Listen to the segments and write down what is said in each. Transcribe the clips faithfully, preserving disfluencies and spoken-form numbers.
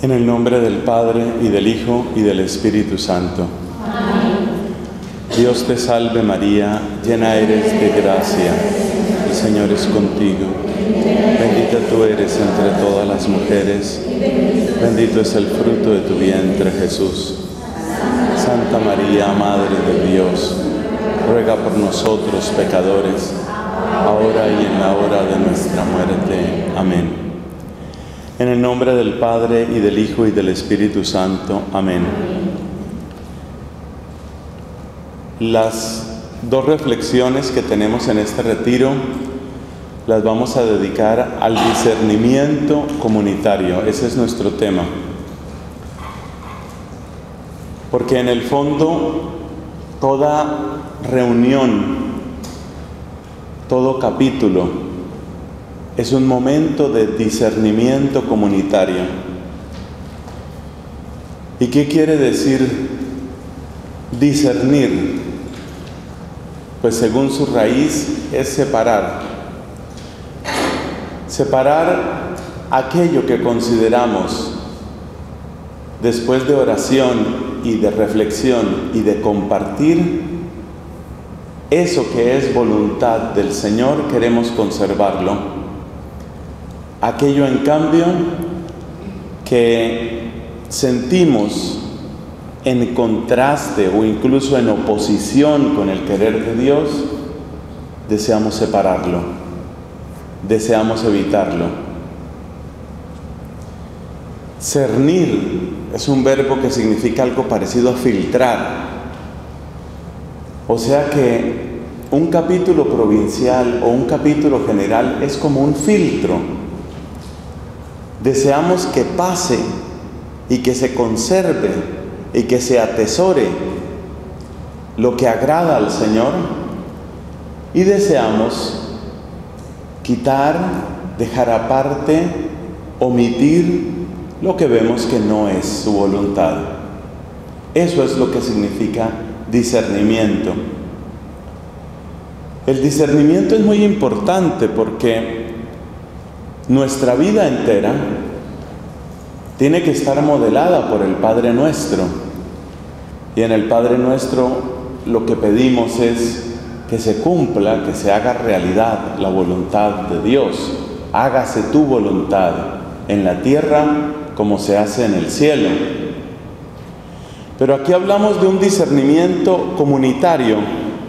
En el nombre del Padre, y del Hijo, y del Espíritu Santo. Amén. Dios te salve María, llena eres de gracia, el Señor es contigo. Bendita tú eres entre todas las mujeres, bendito es el fruto de tu vientre, Jesús. Santa María, Madre de Dios, ruega por nosotros pecadores, ahora y en la hora de nuestra muerte. Amén. En el nombre del Padre, y del Hijo, y del Espíritu Santo. Amén. Las dos reflexiones que tenemos en este retiro las vamos a dedicar al discernimiento comunitario. Ese es nuestro tema. Porque en el fondo, toda reunión, todo capítulo, es un momento de discernimiento comunitario. ¿Y qué quiere decir discernir? Pues según su raíz es separar. Separar aquello que consideramos después de oración y de reflexión y de compartir, eso que es voluntad del Señor, queremos conservarlo. Aquello, en cambio, que sentimos en contraste o incluso en oposición con el querer de Dios, deseamos separarlo, deseamos evitarlo. Cernir es un verbo que significa algo parecido a filtrar. O sea que un capítulo provincial o un capítulo general es como un filtro. Deseamos que pase y que se conserve y que se atesore lo que agrada al Señor, y deseamos quitar, dejar aparte, omitir lo que vemos que no es su voluntad. Eso es lo que significa discernimiento. El discernimiento es muy importante porque nuestra vida entera tiene que estar modelada por el Padre Nuestro. Y en el Padre Nuestro lo que pedimos es que se cumpla, que se haga realidad la voluntad de Dios. Hágase tu voluntad en la tierra como se hace en el cielo. Pero aquí hablamos de un discernimiento comunitario.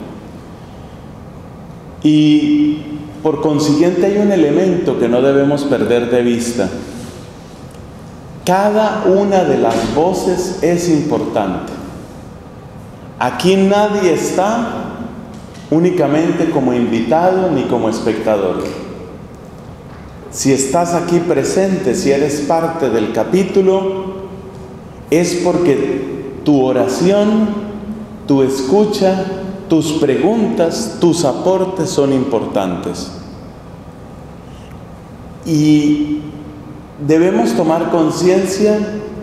Y por consiguiente hay un elemento que no debemos perder de vista. Cada una de las voces es importante. Aquí nadie está únicamente como invitado ni como espectador. Si estás aquí presente, si eres parte del capítulo, es porque tu oración, tu escucha, tus preguntas, tus aportes son importantes. Y debemos tomar conciencia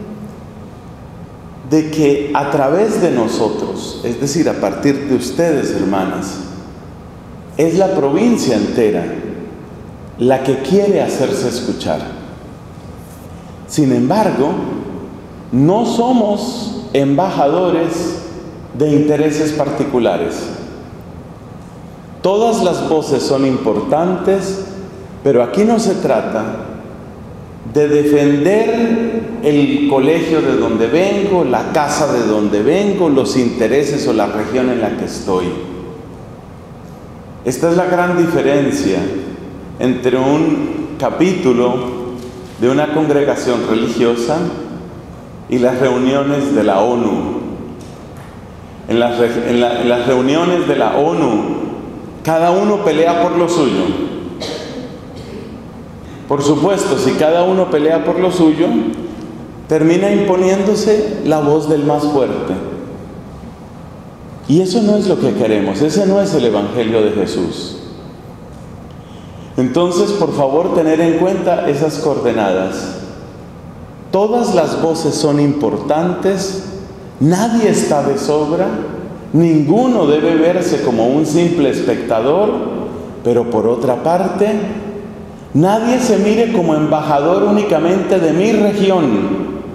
de que a través de nosotros, es decir, a partir de ustedes, hermanas, es la provincia entera la que quiere hacerse escuchar. Sin embargo, no somos embajadores de intereses particulares. Todas las voces son importantes, pero aquí no se trata de defender el colegio de donde vengo, la casa de donde vengo, los intereses o la región en la que estoy. Esta es la gran diferencia entre un capítulo de una congregación religiosa y las reuniones de la ONU. En las, en, la, en las reuniones de la ONU, cada uno pelea por lo suyo. Por supuesto, si cada uno pelea por lo suyo, termina imponiéndose la voz del más fuerte. Y eso no es lo que queremos, ese no es el Evangelio de Jesús. Entonces, por favor, tener en cuenta esas coordenadas. Todas las voces son importantes, nadie está de sobra, ninguno debe verse como un simple espectador, pero por otra parte, nadie se mire como embajador únicamente de mi región,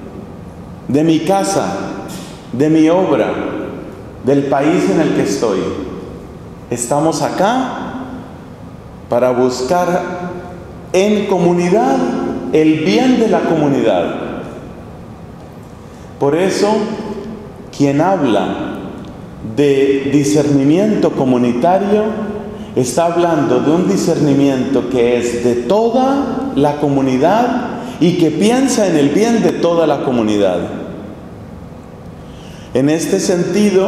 de mi casa, de mi obra, del país en el que estoy. Estamos acá para buscar en comunidad el bien de la comunidad. Por eso, quien habla de discernimiento comunitario está hablando de un discernimiento que es de toda la comunidad y que piensa en el bien de toda la comunidad. En este sentido,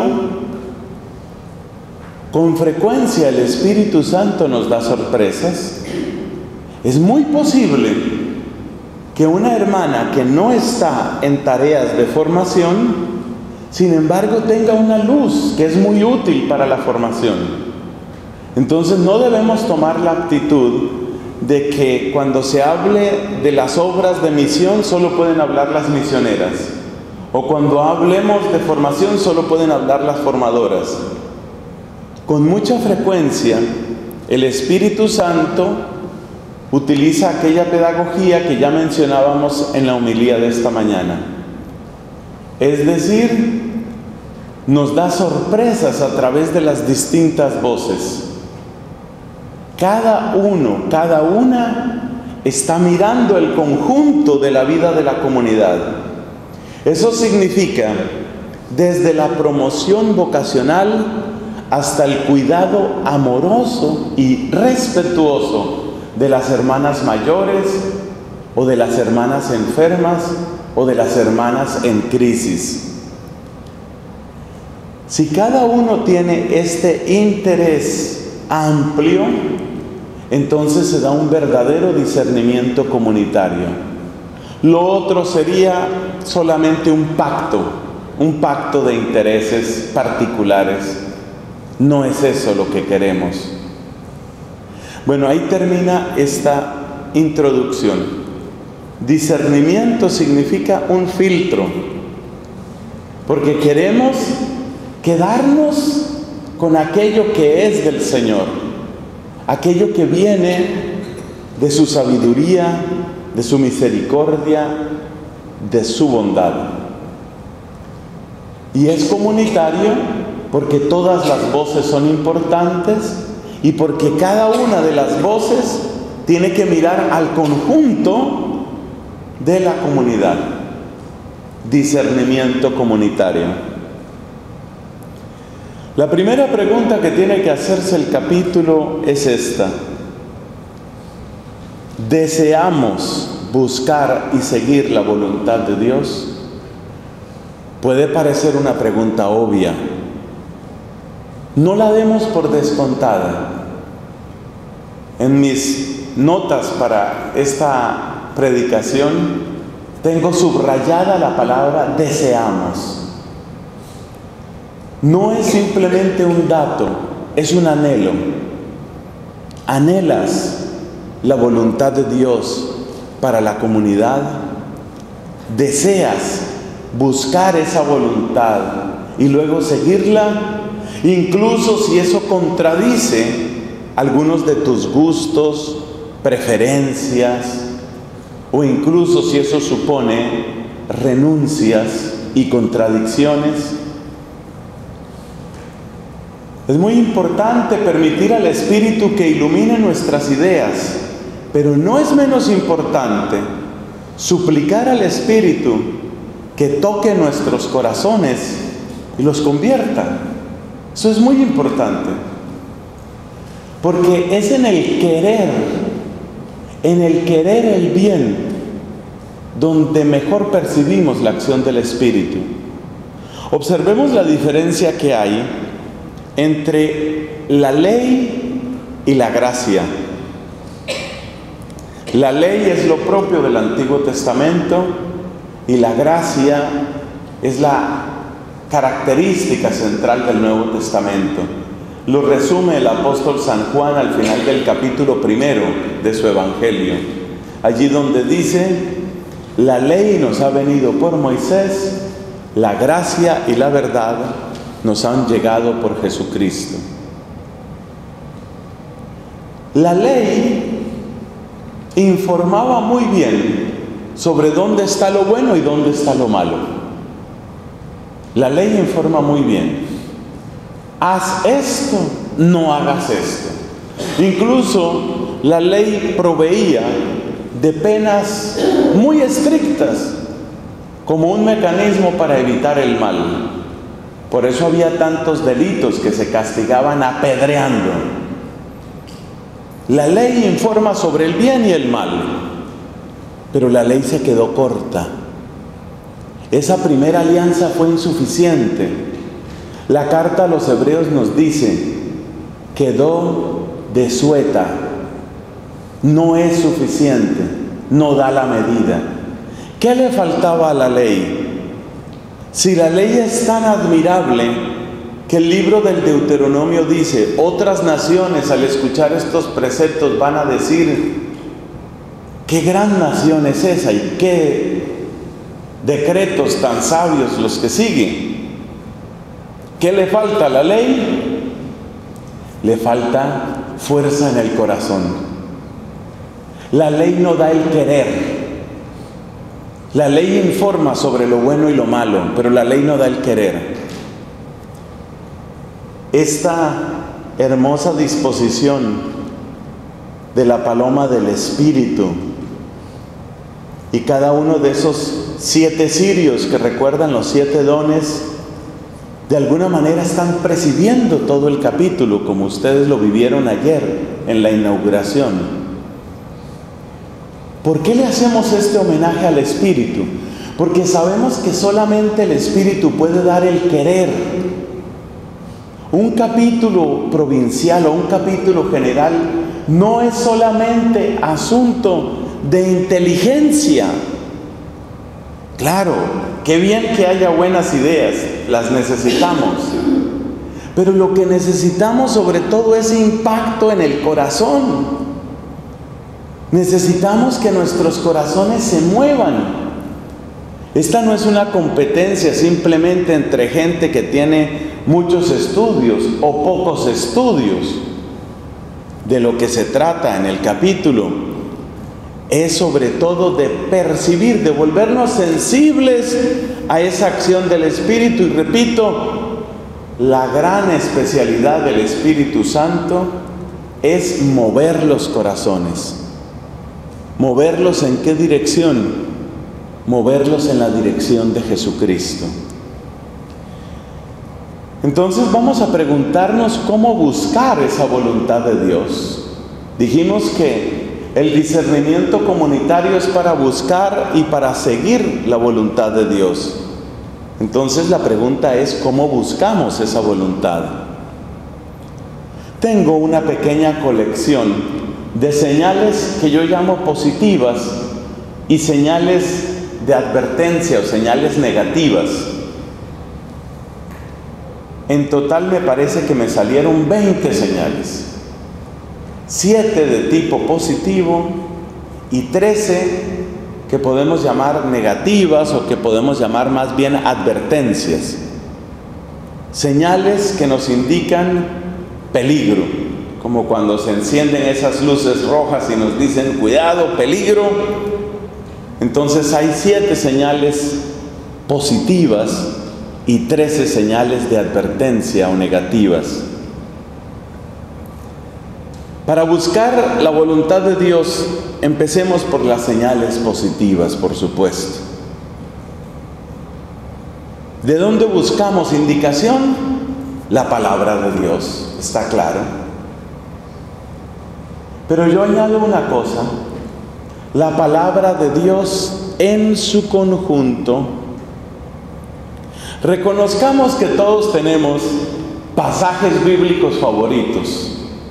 con frecuencia el Espíritu Santo nos da sorpresas. Es muy posible que una hermana que no está en tareas de formación, sin embargo, tenga una luz que es muy útil para la formación. Entonces, no debemos tomar la actitud de que cuando se hable de las obras de misión solo pueden hablar las misioneras, o cuando hablemos de formación solo pueden hablar las formadoras. Con mucha frecuencia, el Espíritu Santo utiliza aquella pedagogía que ya mencionábamos en la homilía de esta mañana. Es decir, nos da sorpresas a través de las distintas voces. Cada uno, cada una está mirando el conjunto de la vida de la comunidad. Eso significa desde la promoción vocacional hasta el cuidado amoroso y respetuoso de las hermanas mayores o de las hermanas enfermas o de las hermanas en crisis. Si cada uno tiene este interés amplio, entonces se da un verdadero discernimiento comunitario. Lo otro sería solamente un pacto, un pacto de intereses particulares. No es eso lo que queremos. Bueno, ahí termina esta introducción. Discernimiento significa un filtro, porque queremos quedarnos con aquello que es del Señor, aquello que viene de su sabiduría, de su misericordia, de su bondad. Y es comunitario porque todas las voces son importantes y porque cada una de las voces tiene que mirar al conjunto de la comunidad. Discernimiento comunitario. La primera pregunta que tiene que hacerse el capítulo es esta: ¿deseamos buscar y seguir la voluntad de Dios? Puede parecer una pregunta obvia. No la demos por descontada. En mis notas para esta predicación tengo subrayada la palabra deseamos. No es simplemente un dato, es un anhelo. ¿Anhelas la voluntad de Dios para la comunidad? ¿Deseas buscar esa voluntad y luego seguirla? Incluso si eso contradice algunos de tus gustos, preferencias, o incluso si eso supone renuncias y contradicciones. Es muy importante permitir al Espíritu que ilumine nuestras ideas, pero no es menos importante suplicar al Espíritu que toque nuestros corazones y los convierta. Eso es muy importante, porque es en el querer, en el querer el bien, donde mejor percibimos la acción del Espíritu. Observemos la diferencia que hay entre la ley y la gracia. La ley es lo propio del Antiguo Testamento y la gracia es la característica central del Nuevo Testamento. Lo resume el apóstol San Juan al final del capítulo primero de su Evangelio, allí donde dice: la ley nos ha venido por Moisés, la gracia y la verdad nos han llegado por Jesucristo. La ley informaba muy bien sobre dónde está lo bueno y dónde está lo malo. La ley informa muy bien. Haz esto, no hagas esto. Incluso la ley proveía de penas muy estrictas como un mecanismo para evitar el mal. Por eso había tantos delitos que se castigaban apedreando. La ley informa sobre el bien y el mal, pero la ley se quedó corta. Esa primera alianza fue insuficiente. La carta a los hebreos nos dice, quedó desueta, no es suficiente, no da la medida. ¿Qué le faltaba a la ley? Si la ley es tan admirable que el libro del Deuteronomio dice, otras naciones al escuchar estos preceptos van a decir, qué gran nación es esa y qué decretos tan sabios los que siguen. ¿Qué le falta a la ley? Le falta fuerza en el corazón. La ley no da el querer. La ley informa sobre lo bueno y lo malo, pero la ley no da el querer. Esta hermosa disposición de la paloma del Espíritu y cada uno de esos siete cirios que recuerdan los siete dones, de alguna manera están presidiendo todo el capítulo, como ustedes lo vivieron ayer en la inauguración. ¿Por qué le hacemos este homenaje al Espíritu? Porque sabemos que solamente el Espíritu puede dar el querer. Un capítulo provincial o un capítulo general no es solamente asunto de inteligencia. Claro, qué bien que haya buenas ideas, las necesitamos. Pero lo que necesitamos sobre todo es impacto en el corazón. Necesitamos que nuestros corazones se muevan. Esta no es una competencia simplemente entre gente que tiene muchos estudios o pocos estudios. De lo que se trata en el capítulo es sobre todo de percibir, de volvernos sensibles a esa acción del Espíritu. Y repito, la gran especialidad del Espíritu Santo es mover los corazones. ¿Moverlos en qué dirección? Moverlos en la dirección de Jesucristo. Entonces vamos a preguntarnos cómo buscar esa voluntad de Dios. Dijimos que el discernimiento comunitario es para buscar y para seguir la voluntad de Dios. Entonces la pregunta es, ¿cómo buscamos esa voluntad? Tengo una pequeña colección de señales que yo llamo positivas y señales de advertencia o señales negativas. En total me parece que me salieron veinte señales. siete de tipo positivo y trece que podemos llamar negativas o que podemos llamar más bien advertencias. Señales que nos indican peligro, como cuando se encienden esas luces rojas y nos dicen cuidado, peligro. Entonces hay siete señales positivas y trece señales de advertencia o negativas. Para buscar la voluntad de Dios, empecemos por las señales positivas, por supuesto. ¿De dónde buscamos indicación? La palabra de Dios, está claro. Pero yo añado una cosa, la palabra de Dios en su conjunto. Reconozcamos que todos tenemos pasajes bíblicos favoritos.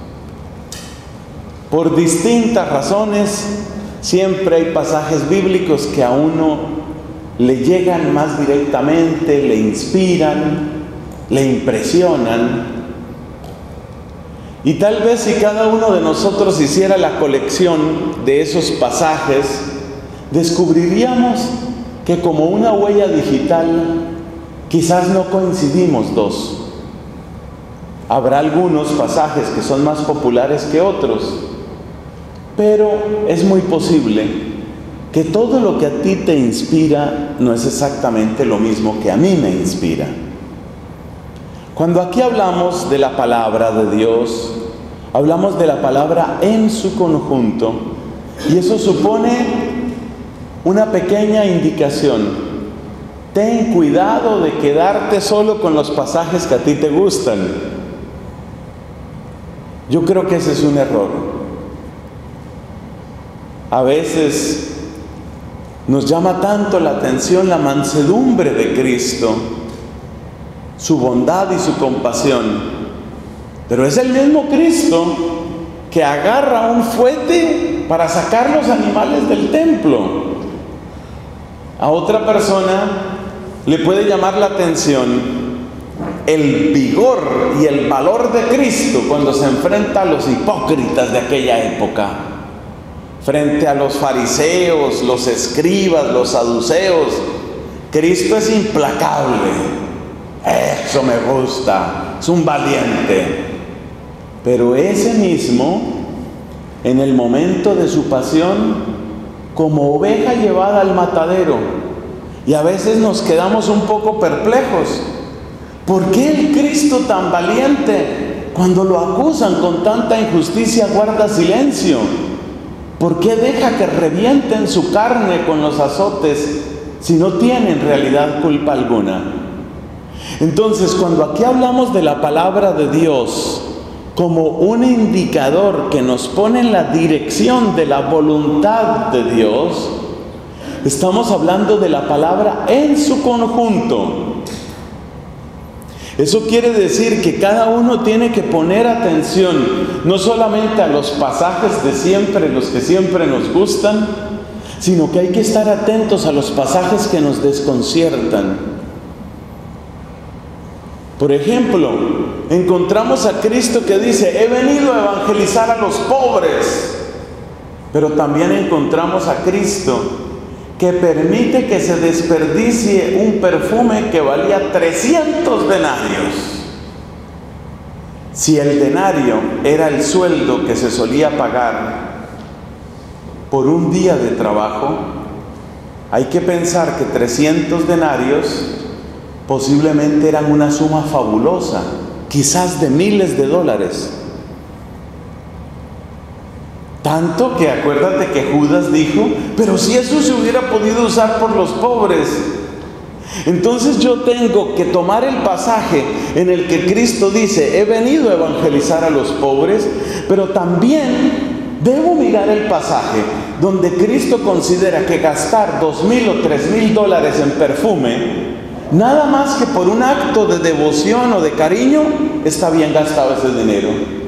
Por distintas razones, siempre hay pasajes bíblicos que a uno le llegan más directamente, le inspiran, le impresionan. Y tal vez si cada uno de nosotros hiciera la colección de esos pasajes, descubriríamos que como una huella digital, quizás no coincidimos dos. Habrá algunos pasajes que son más populares que otros, pero es muy posible que todo lo que a ti te inspira no es exactamente lo mismo que a mí me inspira. Cuando aquí hablamos de la palabra de Dios, hablamos de la palabra en su conjunto, y eso supone una pequeña indicación. Ten cuidado de quedarte solo con los pasajes que a ti te gustan. Yo creo que ese es un error. A veces nos llama tanto la atención la mansedumbre de Cristo, su bondad y su compasión, pero es el mismo Cristo que agarra un fuete para sacar los animales del templo. A otra persona le puede llamar la atención el vigor y el valor de Cristo cuando se enfrenta a los hipócritas de aquella época, frente a los fariseos, los escribas, los saduceos. Cristo es implacable. Eso me gusta, es un valiente. Pero ese mismo, en el momento de su pasión, como oveja llevada al matadero, y a veces nos quedamos un poco perplejos. ¿Por qué el Cristo tan valiente, cuando lo acusan con tanta injusticia, guarda silencio? ¿Por qué deja que revienten su carne con los azotes si no tiene en realidad culpa alguna? Entonces, cuando aquí hablamos de la palabra de Dios como un indicador que nos pone en la dirección de la voluntad de Dios, estamos hablando de la palabra en su conjunto. Eso quiere decir que cada uno tiene que poner atención, no solamente a los pasajes de siempre, los que siempre nos gustan, sino que hay que estar atentos a los pasajes que nos desconciertan. Por ejemplo, encontramos a Cristo que dice: he venido a evangelizar a los pobres. Pero también encontramos a Cristo que permite que se desperdicie un perfume que valía trescientos denarios. Si el denario era el sueldo que se solía pagar por un día de trabajo, hay que pensar que trescientos denarios posiblemente eran una suma fabulosa, quizás de miles de dólares. Tanto que acuérdate que Judas dijo: pero si eso se hubiera podido usar por los pobres. Entonces yo tengo que tomar el pasaje en el que Cristo dice: he venido a evangelizar a los pobres, pero también debo mirar el pasaje donde Cristo considera que gastar dos mil o tres mil dólares en perfume, nada más que por un acto de devoción o de cariño, está bien gastado ese dinero.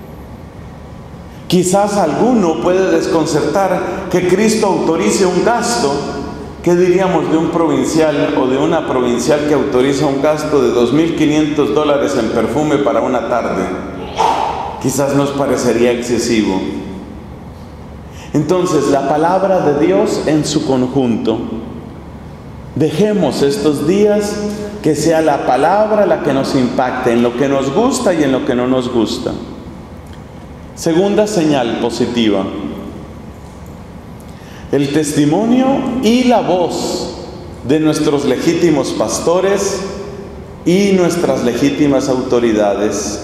Quizás alguno puede desconcertar que Cristo autorice un gasto. ¿Qué diríamos de un provincial o de una provincial que autoriza un gasto de dos mil quinientos dólares en perfume para una tarde? Quizás nos parecería excesivo. Entonces, la palabra de Dios en su conjunto. Dejemos estos días que sea la palabra la que nos impacte en lo que nos gusta y en lo que no nos gusta. Segunda señal positiva: el testimonio y la voz de nuestros legítimos pastores y nuestras legítimas autoridades.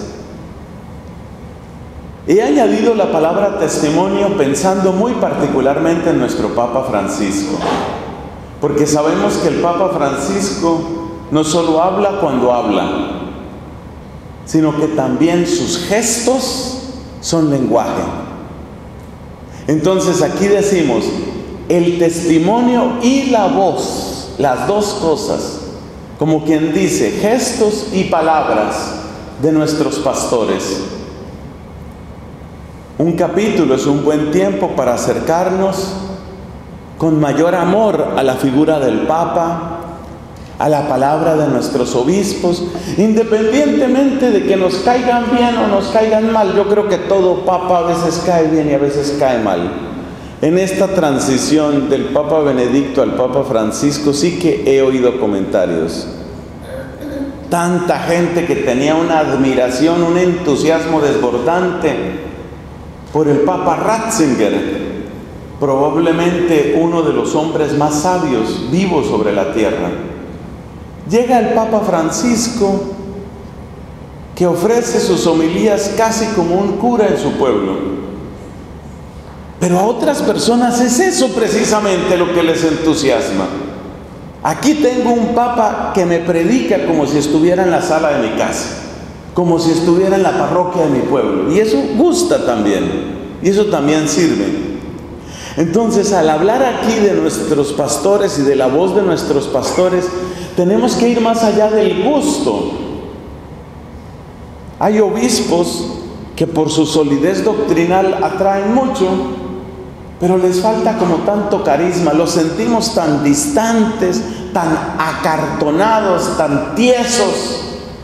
He añadido la palabra testimonio pensando muy particularmente en nuestro Papa Francisco, porque sabemos que el Papa Francisco no solo habla cuando habla, sino que también sus gestos son lenguaje. Entonces aquí decimos el testimonio y la voz, las dos cosas, como quien dice, gestos y palabras de nuestros pastores. Un capítulo es un buen tiempo para acercarnos con mayor amor a la figura del Papa, a la palabra de nuestros obispos, independientemente de que nos caigan bien o nos caigan mal. Yo creo que todo papa a veces cae bien y a veces cae mal. En esta transición del Papa Benedicto al Papa Francisco sí que he oído comentarios. Tanta gente que tenía una admiración, un entusiasmo desbordante por el Papa Ratzinger, probablemente uno de los hombres más sabios vivos sobre la tierra. Llega el Papa Francisco, que ofrece sus homilías casi como un cura en su pueblo. Pero a otras personas es eso precisamente lo que les entusiasma. Aquí tengo un Papa que me predica como si estuviera en la sala de mi casa, como si estuviera en la parroquia de mi pueblo. Y eso gusta también, y eso también sirve. Entonces, al hablar aquí de nuestros pastores y de la voz de nuestros pastores, tenemos que ir más allá del gusto. Hay obispos que por su solidez doctrinal atraen mucho, pero les falta como tanto carisma, los sentimos tan distantes, tan acartonados, tan tiesos.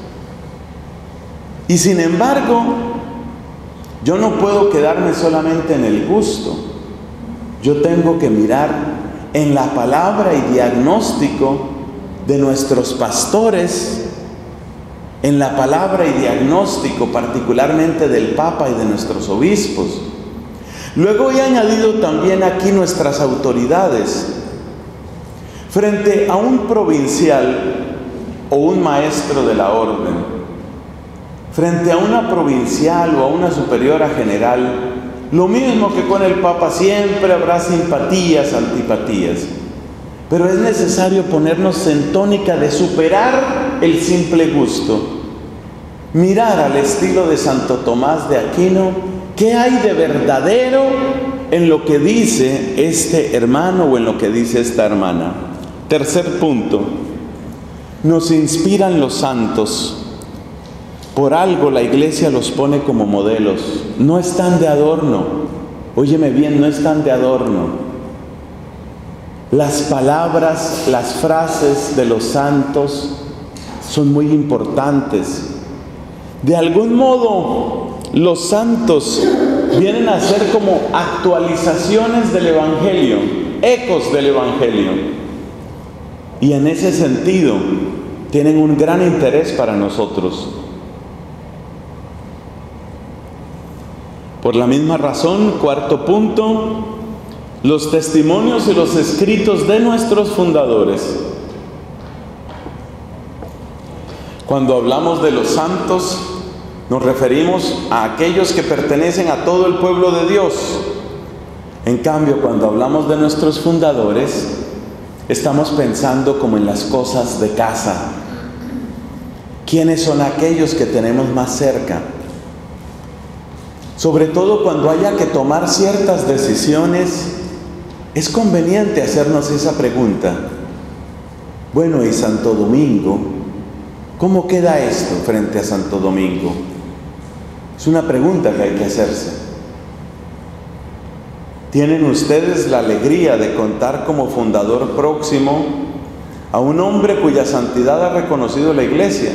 Y sin embargo, yo no puedo quedarme solamente en el gusto. Yo tengo que mirar en la palabra y diagnóstico de nuestros pastores, en la palabra y diagnóstico particularmente del Papa y de nuestros obispos. Luego he añadido también aquí nuestras autoridades. Frente a un provincial o un maestro de la orden, frente a una provincial o a una superiora general, lo mismo que con el Papa, siempre habrá simpatías, antipatías. Pero es necesario ponernos en tónica de superar el simple gusto. Mirar al estilo de Santo Tomás de Aquino, ¿qué hay de verdadero en lo que dice este hermano o en lo que dice esta hermana? Tercer punto, nos inspiran los santos. Por algo la iglesia los pone como modelos. No están de adorno. Óyeme bien, no están de adorno. Las palabras, las frases de los santos son muy importantes. De algún modo, los santos vienen a ser como actualizaciones del Evangelio, ecos del Evangelio. Y en ese sentido, tienen un gran interés para nosotros. Por la misma razón, cuarto punto, los testimonios y los escritos de nuestros fundadores. Cuando hablamos de los santos, nos referimos a aquellos que pertenecen a todo el pueblo de Dios. En cambio, cuando hablamos de nuestros fundadores, estamos pensando como en las cosas de casa. ¿Quiénes son aquellos que tenemos más cerca? Sobre todo cuando haya que tomar ciertas decisiones, es conveniente hacernos esa pregunta. Bueno, ¿y Santo Domingo? ¿Cómo queda esto frente a Santo Domingo? Es una pregunta que hay que hacerse. ¿Tienen ustedes la alegría de contar como fundador próximo a un hombre cuya santidad ha reconocido la Iglesia?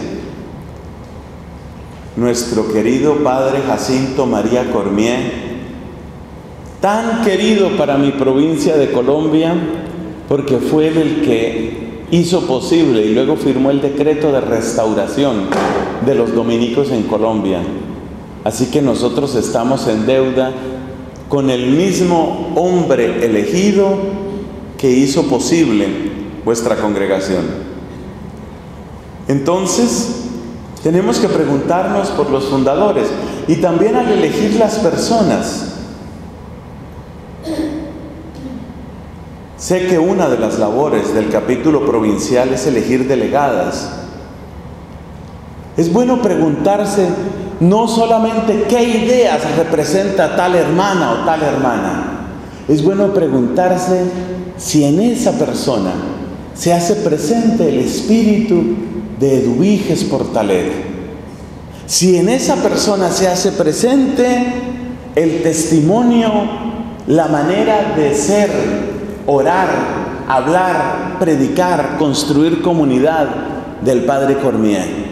Nuestro querido Padre Jacinto María Cormier, tan querido para mi provincia de Colombia, porque fue el que hizo posible y luego firmó el decreto de restauración de los dominicos en Colombia. Así que nosotros estamos en deuda con el mismo hombre elegido que hizo posible vuestra congregación. Entonces, tenemos que preguntarnos por los fundadores y también al elegir las personas. Sé que una de las labores del capítulo provincial es elegir delegadas. Es bueno preguntarse no solamente qué ideas representa tal hermana o tal hermana. Es bueno preguntarse si en esa persona se hace presente el espíritu de Eduviges Portalet. Si en esa persona se hace presente el testimonio, la manera de ser, orar, hablar, predicar, construir comunidad del Padre Cormier.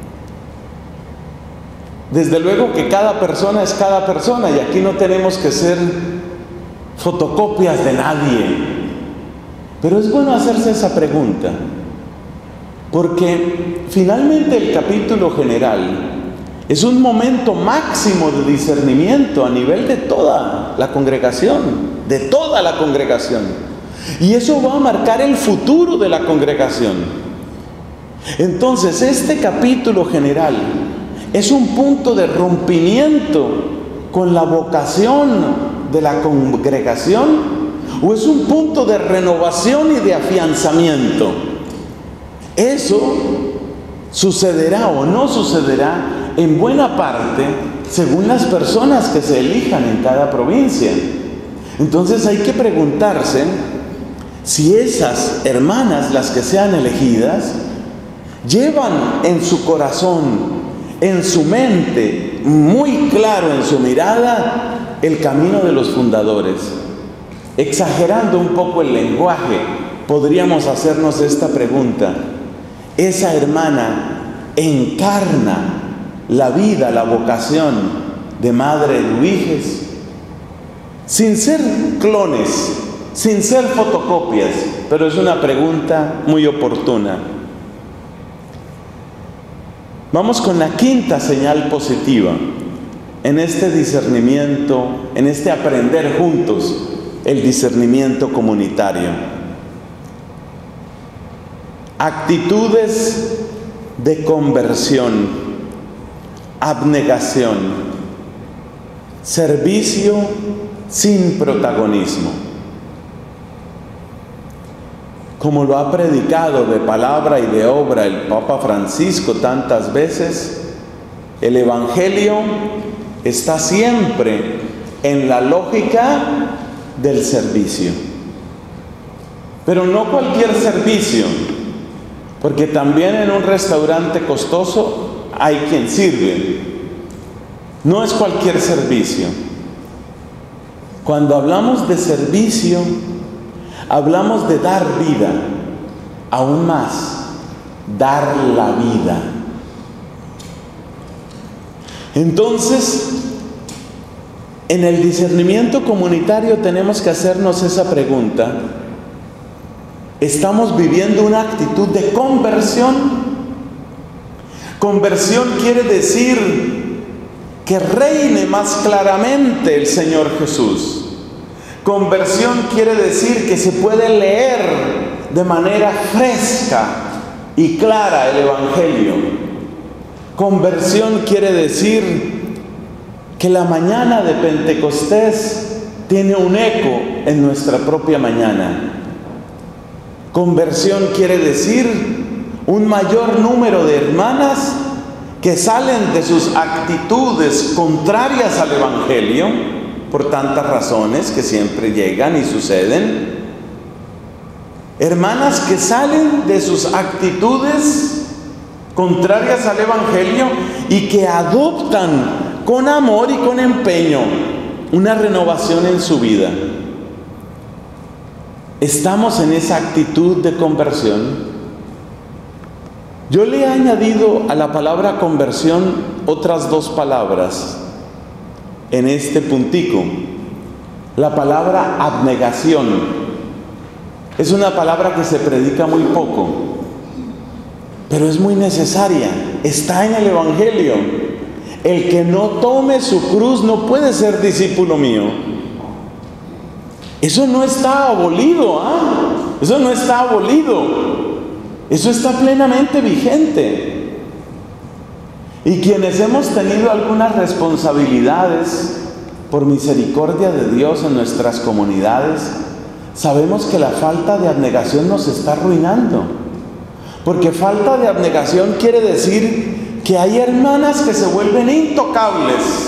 Desde luego que cada persona es cada persona y aquí no tenemos que ser fotocopias de nadie. Pero es bueno hacerse esa pregunta, porque finalmente el capítulo general Es un momento máximo de discernimiento a nivel de toda la congregación, de toda la congregación. Y eso va a marcar el futuro de la congregación. Entonces, este capítulo general es un punto de rompimiento con la vocación de la congregación, o es un punto de renovación y de afianzamiento. Eso sucederá o no sucederá en buena parte según las personas que se elijan en cada provincia. Entonces hay que preguntarse si esas hermanas, las que sean elegidas, llevan en su corazón, en su mente, muy claro en su mirada, el camino de los fundadores. Exagerando un poco el lenguaje, podríamos hacernos esta pregunta: ¿esa hermana encarna la vida, la vocación de Madre Eduviges? Sin ser clones, sin ser fotocopias, pero es una pregunta muy oportuna. Vamos con la quinta señal positiva en este discernimiento, en este aprender juntos el discernimiento comunitario. Actitudes de conversión, abnegación, servicio sin protagonismo. Como lo ha predicado de palabra y de obra el Papa Francisco tantas veces, el Evangelio está siempre en la lógica del servicio. Pero no cualquier servicio, porque también en un restaurante costoso hay quien sirve. No es cualquier servicio. Cuando hablamos de servicio, hablamos de dar vida, aún más, dar la vida. Entonces, en el discernimiento comunitario tenemos que hacernos esa pregunta: ¿estamos viviendo una actitud de conversión? Conversión quiere decir que reine más claramente el Señor Jesús. Conversión quiere decir que se puede leer de manera fresca y clara el Evangelio. Conversión quiere decir que la mañana de Pentecostés tiene un eco en nuestra propia mañana. Conversión quiere decir un mayor número de hermanas que salen de sus actitudes contrarias al Evangelio, por tantas razones que siempre llegan y suceden. Hermanas que salen de sus actitudes contrarias al Evangelio y que adoptan con amor y con empeño una renovación en su vida. ¿Estamos en esa actitud de conversión? Yo le he añadido a la palabra conversión otras dos palabras en este puntico. La palabra abnegación es una palabra que se predica muy poco, pero es muy necesaria. Está en el Evangelio. El que no tome su cruz no puede ser discípulo mío. Eso no está abolido, ¿ah? Eso no está abolido. Eso está plenamente vigente. Y quienes hemos tenido algunas responsabilidades por misericordia de Dios en nuestras comunidades, sabemos que la falta de abnegación nos está arruinando. Porque falta de abnegación quiere decir que hay hermanas que se vuelven intocables.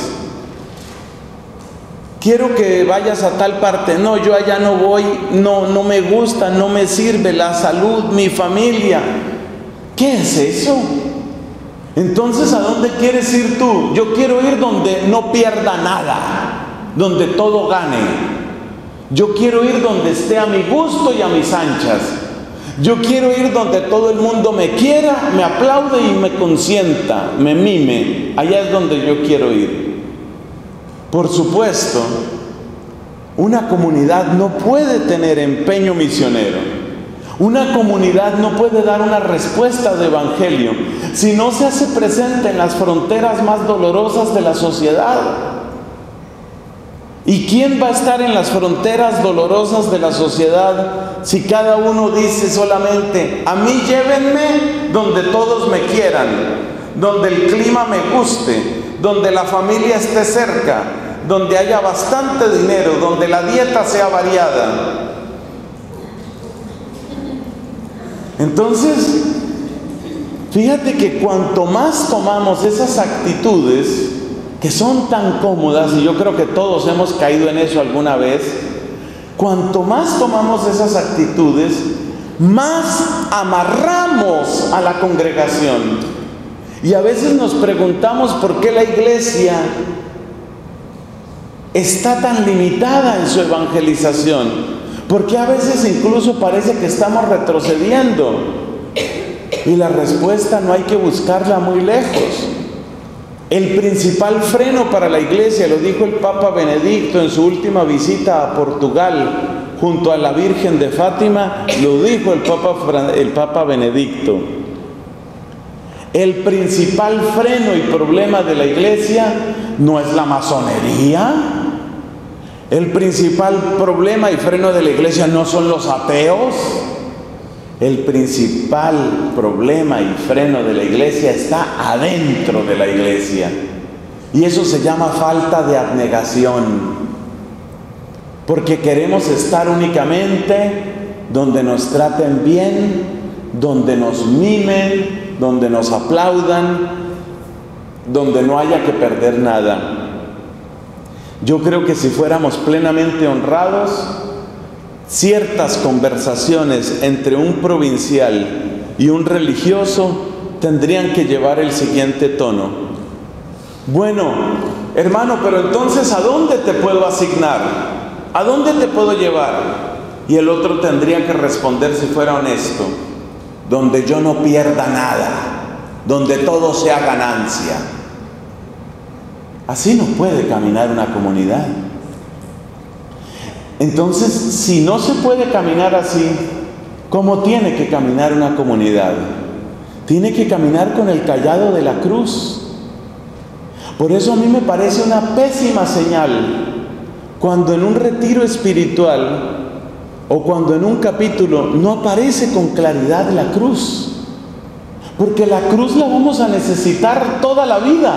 Quiero que vayas a tal parte, no, yo allá no voy, no, no me gusta, no me sirve la salud, mi familia. ¿Qué es eso? Entonces, ¿a dónde quieres ir tú? Yo quiero ir donde no pierda nada, donde todo gane. Yo quiero ir donde esté a mi gusto y a mis anchas. Yo quiero ir donde todo el mundo me quiera, me aplaude y me consienta, me mime. Allá es donde yo quiero ir. Por supuesto, una comunidad no puede tener empeño misionero. Una comunidad no puede dar una respuesta de evangelio si no se hace presente en las fronteras más dolorosas de la sociedad. ¿Y quién va a estar en las fronteras dolorosas de la sociedad si cada uno dice solamente: a mí llévenme donde todos me quieran, donde el clima me guste, donde la familia esté cerca, donde haya bastante dinero, donde la dieta sea variada? Entonces, fíjate que cuanto más tomamos esas actitudes que son tan cómodas, y yo creo que todos hemos caído en eso alguna vez, cuanto más tomamos esas actitudes, más amarramos a la congregación. Y a veces nos preguntamos por qué la iglesia está tan limitada en su evangelización. Porque a veces incluso parece que estamos retrocediendo. Y la respuesta no hay que buscarla muy lejos. El principal freno para la iglesia, lo dijo el Papa Benedicto en su última visita a Portugal, junto a la Virgen de Fátima, lo dijo el Papa, el Papa Benedicto. El principal freno y problema de la iglesia no es la masonería. El principal problema y freno de la iglesia no son los ateos. El principal problema y freno de la iglesia está adentro de la iglesia. Y eso se llama falta de abnegación. Porque queremos estar únicamente donde nos traten bien, donde nos mimen, donde nos aplaudan, donde no haya que perder nada. Yo creo que si fuéramos plenamente honrados, ciertas conversaciones entre un provincial y un religioso tendrían que llevar el siguiente tono: bueno, hermano, pero entonces ¿a dónde te puedo asignar? ¿A dónde te puedo llevar? Y el otro tendría que responder, si fuera honesto: donde yo no pierda nada, donde todo sea ganancia. Así no puede caminar una comunidad. Entonces, si no se puede caminar así, ¿cómo tiene que caminar una comunidad? Tiene que caminar con el cayado de la cruz. Por eso a mí me parece una pésima señal cuando en un retiro espiritual o cuando en un capítulo no aparece con claridad la cruz. Porque la cruz la vamos a necesitar toda la vida.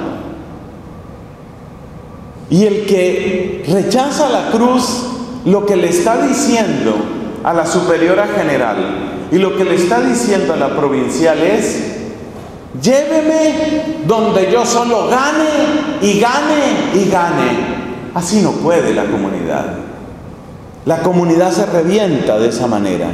Y el que rechaza la cruz, lo que le está diciendo a la superiora general y lo que le está diciendo a la provincial es: lléveme donde yo solo gane y gane y gane. Así no puede la comunidad. La comunidad se revienta de esa manera.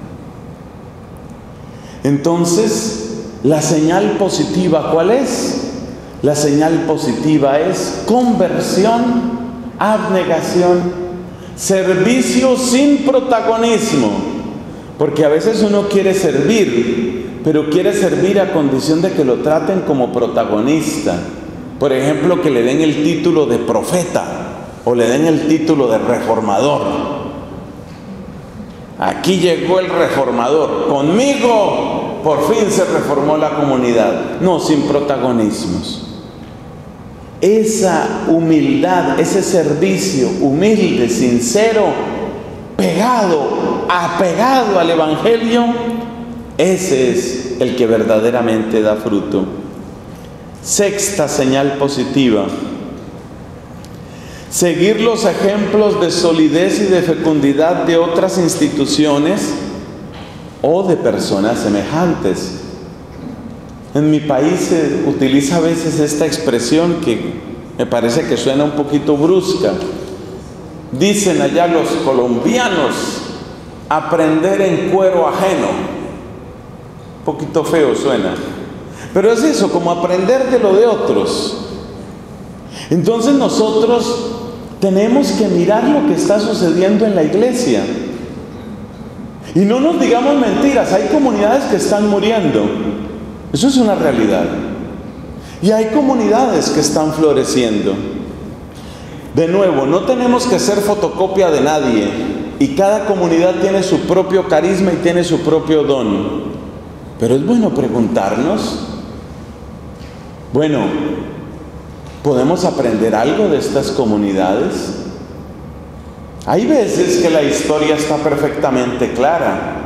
Entonces, la señal positiva, ¿cuál es? La señal positiva es conversión, abnegación, servicio sin protagonismo. Porque a veces uno quiere servir, pero quiere servir a condición de que lo traten como protagonista. Por ejemplo, que le den el título de profeta o le den el título de reformador. Aquí llegó el reformador, conmigo por fin se reformó la comunidad. No, sin protagonismos. Esa humildad, ese servicio humilde, sincero, pegado, apegado al Evangelio, ese es el que verdaderamente da fruto. Sexta señal positiva: seguir los ejemplos de solidez y de fecundidad de otras instituciones o de personas semejantes. En mi país se utiliza a veces esta expresión que me parece que suena un poquito brusca. Dicen allá los colombianos: aprender en cuero ajeno. Un poquito feo suena, pero es eso, como aprender de lo de otros. Entonces nosotros tenemos que mirar lo que está sucediendo en la iglesia. Y no nos digamos mentiras, hay comunidades que están muriendo. Eso es una realidad. Y hay comunidades que están floreciendo. De nuevo, no tenemos que ser fotocopia de nadie. y cada comunidad tiene su propio carisma y tiene su propio don. Pero es bueno preguntarnos, bueno, ¿podemos aprender algo de estas comunidades? Hay veces que la historia está perfectamente clara.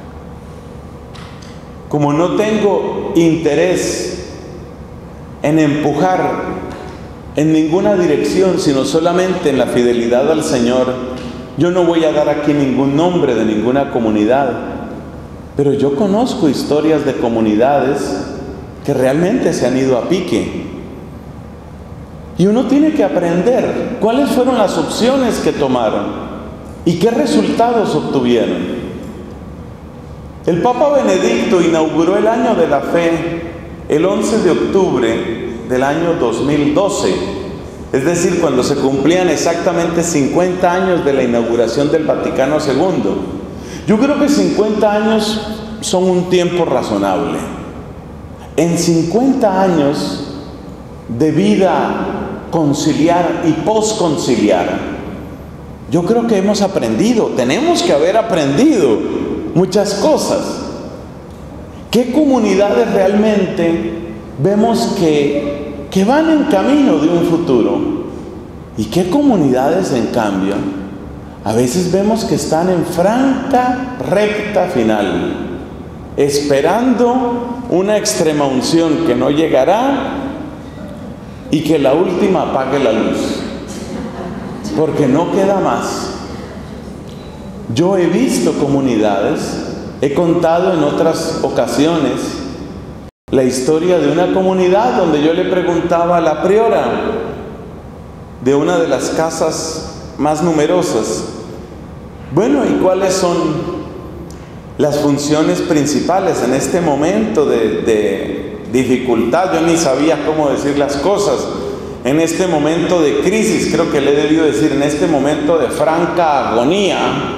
Como no tengo interés en empujar en ninguna dirección, sino solamente en la fidelidad al Señor, yo no voy a dar aquí ningún nombre de ninguna comunidad, pero yo conozco historias de comunidades que realmente se han ido a pique. Y uno tiene que aprender cuáles fueron las opciones que tomaron y qué resultados obtuvieron. El Papa Benedicto inauguró el Año de la Fe el once de octubre del año dos mil doce, es decir, cuando se cumplían exactamente cincuenta años de la inauguración del Vaticano segundo. Yo creo que cincuenta años son un tiempo razonable. En cincuenta años de vida conciliar y posconciliar, yo creo que hemos aprendido, tenemos que haber aprendido muchas cosas. ¿Qué comunidades realmente vemos que, que van en camino de un futuro? ¿Y qué comunidades, en cambio, a veces vemos que están en franca recta final, esperando una extrema unción que no llegará y que la última apague la luz, porque no queda más? Yo he visto comunidades, he contado en otras ocasiones la historia de una comunidad donde yo le preguntaba a la priora de una de las casas más numerosas, bueno, ¿y cuáles son las funciones principales en este momento de, de dificultad? Yo ni sabía cómo decir las cosas. En este momento de crisis, creo que le he debido decir, en este momento de franca agonía,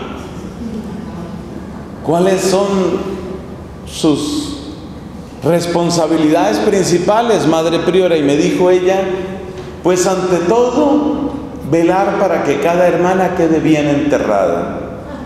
¿cuáles son sus responsabilidades principales, Madre Priora? Y me dijo ella, pues ante todo, velar para que cada hermana quede bien enterrada.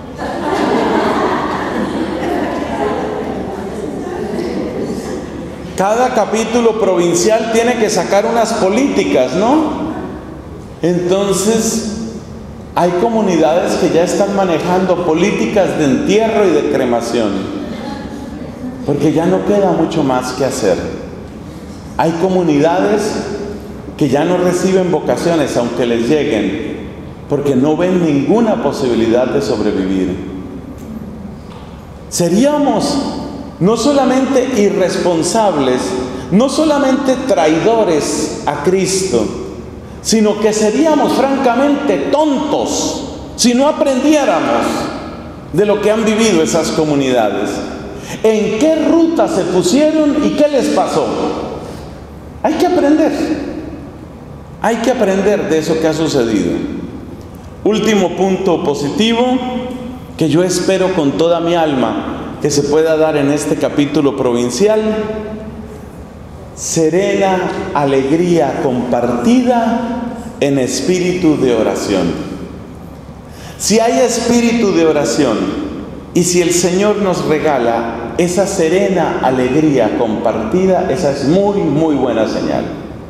Cada capítulo provincial tiene que sacar unas políticas, ¿no? Entonces, hay comunidades que ya están manejando políticas de entierro y de cremación, porque ya no queda mucho más que hacer. Hay comunidades que ya no reciben vocaciones, aunque les lleguen, porque no ven ninguna posibilidad de sobrevivir. Seríamos no solamente irresponsables, no solamente traidores a Cristo, sino que seríamos francamente tontos si no aprendiéramos de lo que han vivido esas comunidades. ¿En qué ruta se pusieron y qué les pasó? Hay que aprender, hay que aprender de eso que ha sucedido. Último punto positivo que yo espero con toda mi alma que se pueda dar en este capítulo provincial: serena alegría compartida en espíritu de oración. Si hay espíritu de oración y si el Señor nos regala esa serena alegría compartida, esa es muy, muy buena señal.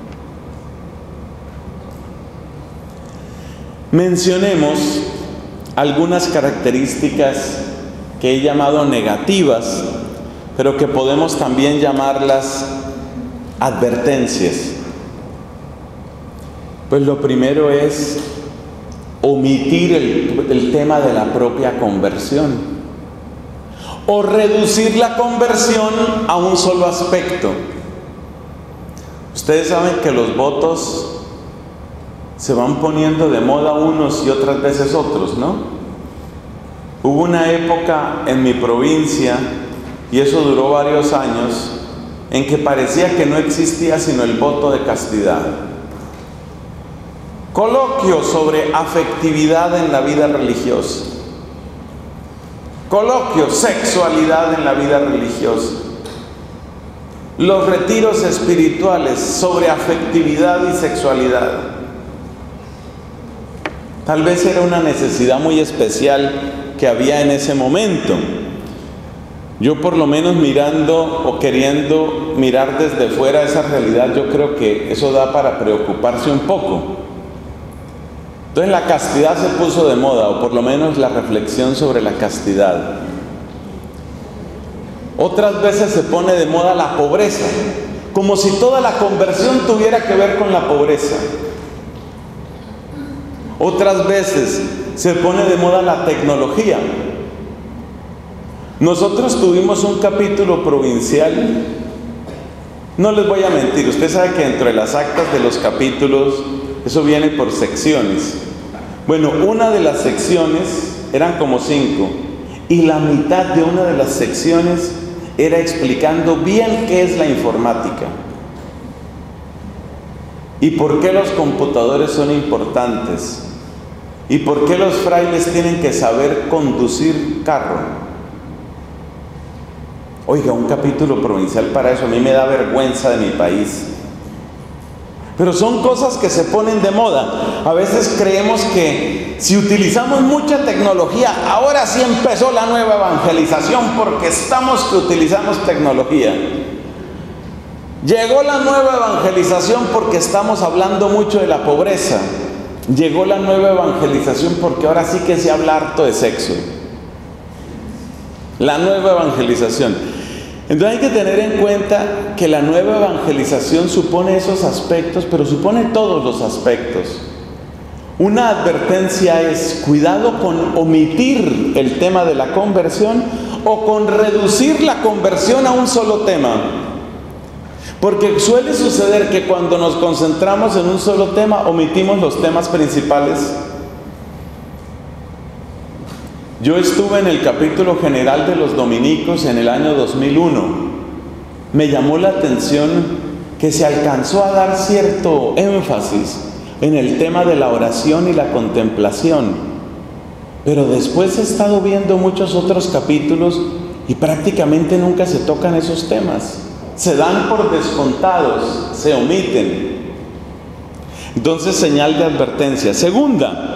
Mencionemos algunas características que he llamado negativas, pero que podemos también llamarlas advertencias. Pues lo primero es omitir el, el tema de la propia conversión, o reducir la conversión a un solo aspecto. Ustedes saben que los votos se van poniendo de moda unos y otras veces otros, ¿no? Hubo una época en mi provincia, y eso duró varios años, en que parecía que no existía sino el voto de castidad. Coloquio sobre afectividad en la vida religiosa. Coloquio, sexualidad en la vida religiosa. Los retiros espirituales sobre afectividad y sexualidad. Tal vez era una necesidad muy especial que había en ese momento. Yo por lo menos mirando o queriendo mirar desde fuera esa realidad, yo creo que eso da para preocuparse un poco. Entonces la castidad se puso de moda, o por lo menos la reflexión sobre la castidad. Otras veces se pone de moda la pobreza, como si toda la conversión tuviera que ver con la pobreza. Otras veces se pone de moda la tecnología. Nosotros tuvimos un capítulo provincial, no les voy a mentir, usted sabe que dentro de las actas de los capítulos, eso viene por secciones. Bueno, una de las secciones, eran como cinco, y la mitad de una de las secciones era explicando bien qué es la informática y por qué los computadores son importantes y por qué los frailes tienen que saber conducir carro. Oiga, un capítulo provincial para eso, a mí me da vergüenza de mi país. Pero son cosas que se ponen de moda. A veces creemos que si utilizamos mucha tecnología, ahora sí empezó la nueva evangelización porque estamos que utilizamos tecnología. Llegó la nueva evangelización porque estamos hablando mucho de la pobreza. Llegó la nueva evangelización porque ahora sí que se habla harto de sexo. La nueva evangelización. Entonces hay que tener en cuenta que la nueva evangelización supone esos aspectos, pero supone todos los aspectos. Una advertencia es cuidado con omitir el tema de la conversión o con reducir la conversión a un solo tema. Porque suele suceder que cuando nos concentramos en un solo tema, omitimos los temas principales. Yo estuve en el capítulo general de los dominicos en el año dos mil uno. Me llamó la atención que se alcanzó a dar cierto énfasis en el tema de la oración y la contemplación. Pero después he estado viendo muchos otros capítulos y prácticamente nunca se tocan esos temas. Se dan por descontados, se omiten. Entonces, señal de advertencia. Segunda,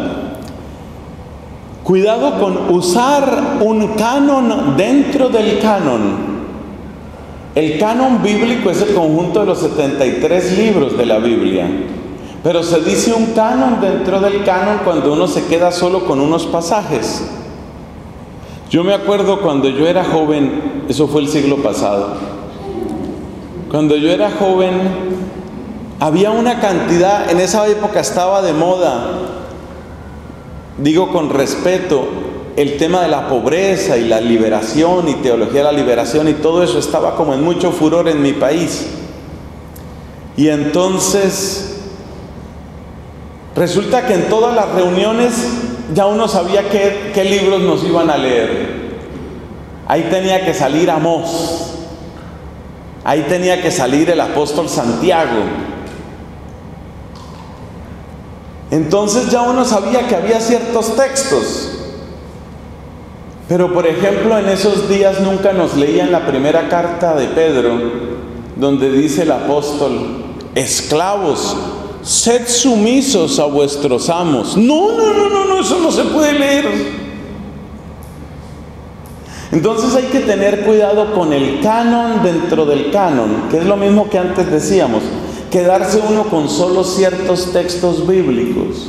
cuidado con usar un canon dentro del canon. El canon bíblico es el conjunto de los setenta y tres libros de la Biblia. Pero se dice un canon dentro del canon cuando uno se queda solo con unos pasajes. Yo me acuerdo cuando yo era joven, eso fue el siglo pasado. Cuando yo era joven, había una cantidad, en esa época estaba de moda, digo con respeto, el tema de la pobreza y la liberación y teología de la liberación y todo eso estaba como en mucho furor en mi país. Y entonces resulta que en todas las reuniones ya uno sabía qué, qué libros nos iban a leer. Ahí tenía que salir Amós, ahí tenía que salir el apóstol Santiago. Entonces ya uno sabía que había ciertos textos. Pero por ejemplo, en esos días nunca nos leían la primera carta de Pedro, donde dice el apóstol: esclavos, sed sumisos a vuestros amos. No, no, no, no, no, eso no se puede leer. Entonces hay que tener cuidado con el canon dentro del canon, que es lo mismo que antes decíamos, quedarse uno con solo ciertos textos bíblicos.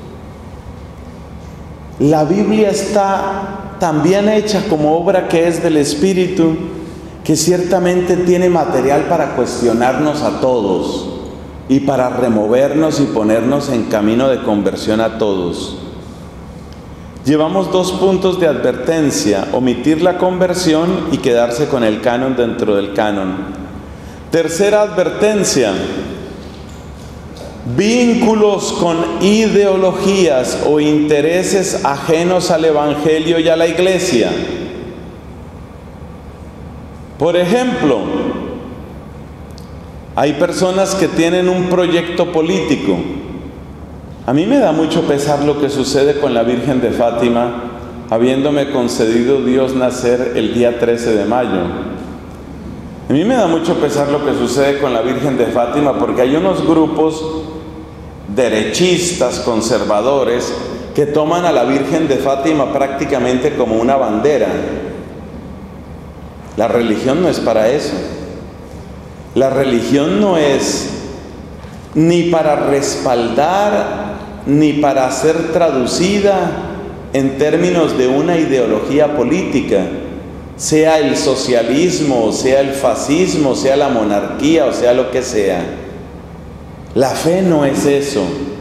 La Biblia está tan bien hecha como obra que es del Espíritu, que ciertamente tiene material para cuestionarnos a todos y para removernos y ponernos en camino de conversión a todos. Llevamos dos puntos de advertencia: omitir la conversión y quedarse con el canon dentro del canon. Tercera advertencia: vínculos con ideologías o intereses ajenos al Evangelio y a la Iglesia. Por ejemplo, hay personas que tienen un proyecto político. A mí me da mucho pesar lo que sucede con la Virgen de Fátima, habiéndome concedido Dios nacer el día trece de mayo. A mí me da mucho pesar lo que sucede con la Virgen de Fátima, porque hay unos grupos derechistas, conservadores, que toman a la Virgen de Fátima prácticamente como una bandera. La religión no es para eso. La religión no es ni para respaldar, ni para ser traducida en términos de una ideología política, sea el socialismo, sea el fascismo, sea la monarquía, o sea lo que sea. La fe no es eso.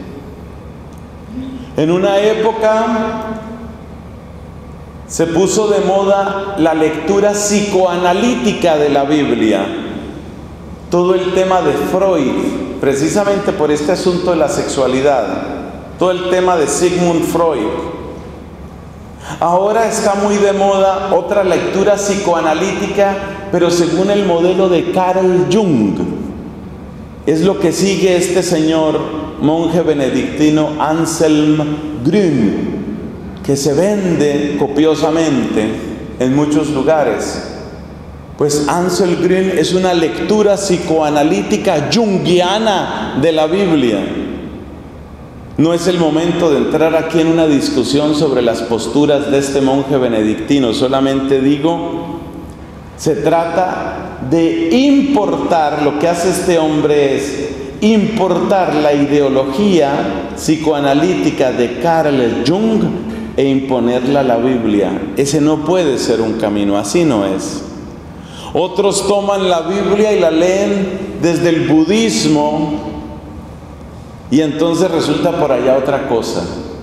En una época se puso de moda la lectura psicoanalítica de la Biblia, todo el tema de Freud, precisamente por este asunto de la sexualidad, todo el tema de Sigmund Freud. Ahora está muy de moda otra lectura psicoanalítica, pero según el modelo de Carl Jung. Es lo que sigue este señor monje benedictino Anselm Grün, que se vende copiosamente en muchos lugares. Pues Anselm Grün es una lectura psicoanalítica junguiana de la Biblia. No es el momento de entrar aquí en una discusión sobre las posturas de este monje benedictino, solamente digo, se trata de importar, lo que hace este hombre es importar la ideología psicoanalítica de Carl Jung e imponerla a la Biblia. Ese no puede ser un camino, así no es. Otros toman la Biblia y la leen desde el budismo, y entonces resulta por allá otra cosa.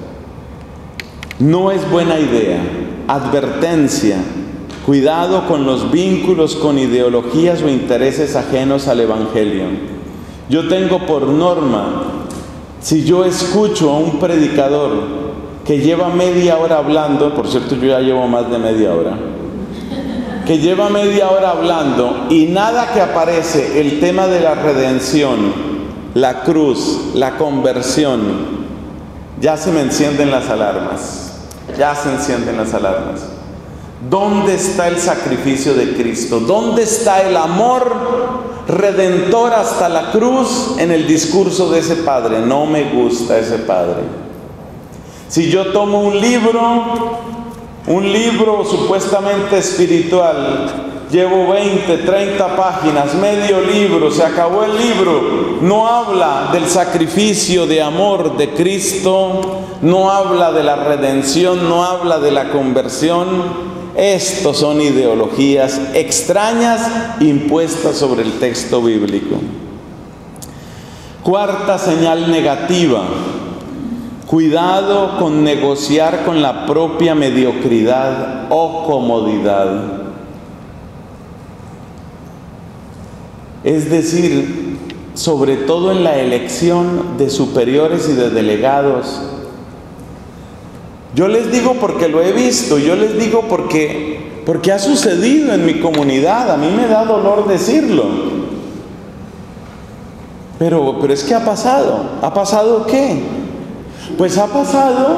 No es buena idea. Advertencia: cuidado con los vínculos con ideologías o intereses ajenos al Evangelio. Yo tengo por norma, si yo escucho a un predicador que lleva media hora hablando, por cierto yo ya llevo más de media hora, que lleva media hora hablando y nada que aparece el tema de la redención, la cruz, la conversión, ya se me encienden las alarmas, ya se encienden las alarmas. ¿Dónde está el sacrificio de Cristo? ¿Dónde está el amor redentor hasta la cruz en el discurso de ese padre? No me gusta ese padre. Si yo tomo un libro, un libro supuestamente espiritual, llevo veinte, treinta páginas, medio libro, se acabó el libro, no habla del sacrificio de amor de Cristo, no habla de la redención, no habla de la conversión. Estos son ideologías extrañas impuestas sobre el texto bíblico. Cuarta señal negativa: cuidado con negociar con la propia mediocridad o comodidad. Es decir, sobre todo en la elección de superiores y de delegados. Yo les digo porque lo he visto, yo les digo porque, porque ha sucedido en mi comunidad, a mí me da dolor decirlo. Pero, pero es que ha pasado. ¿Ha pasado qué? Pues ha pasado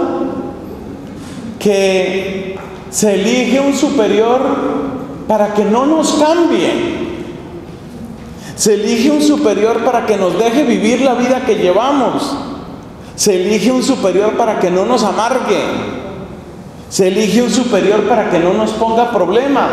que se elige un superior para que no nos cambie. Se elige un superior para que nos deje vivir la vida que llevamos. Se elige un superior para que no nos amargue. Se elige un superior para que no nos ponga problemas.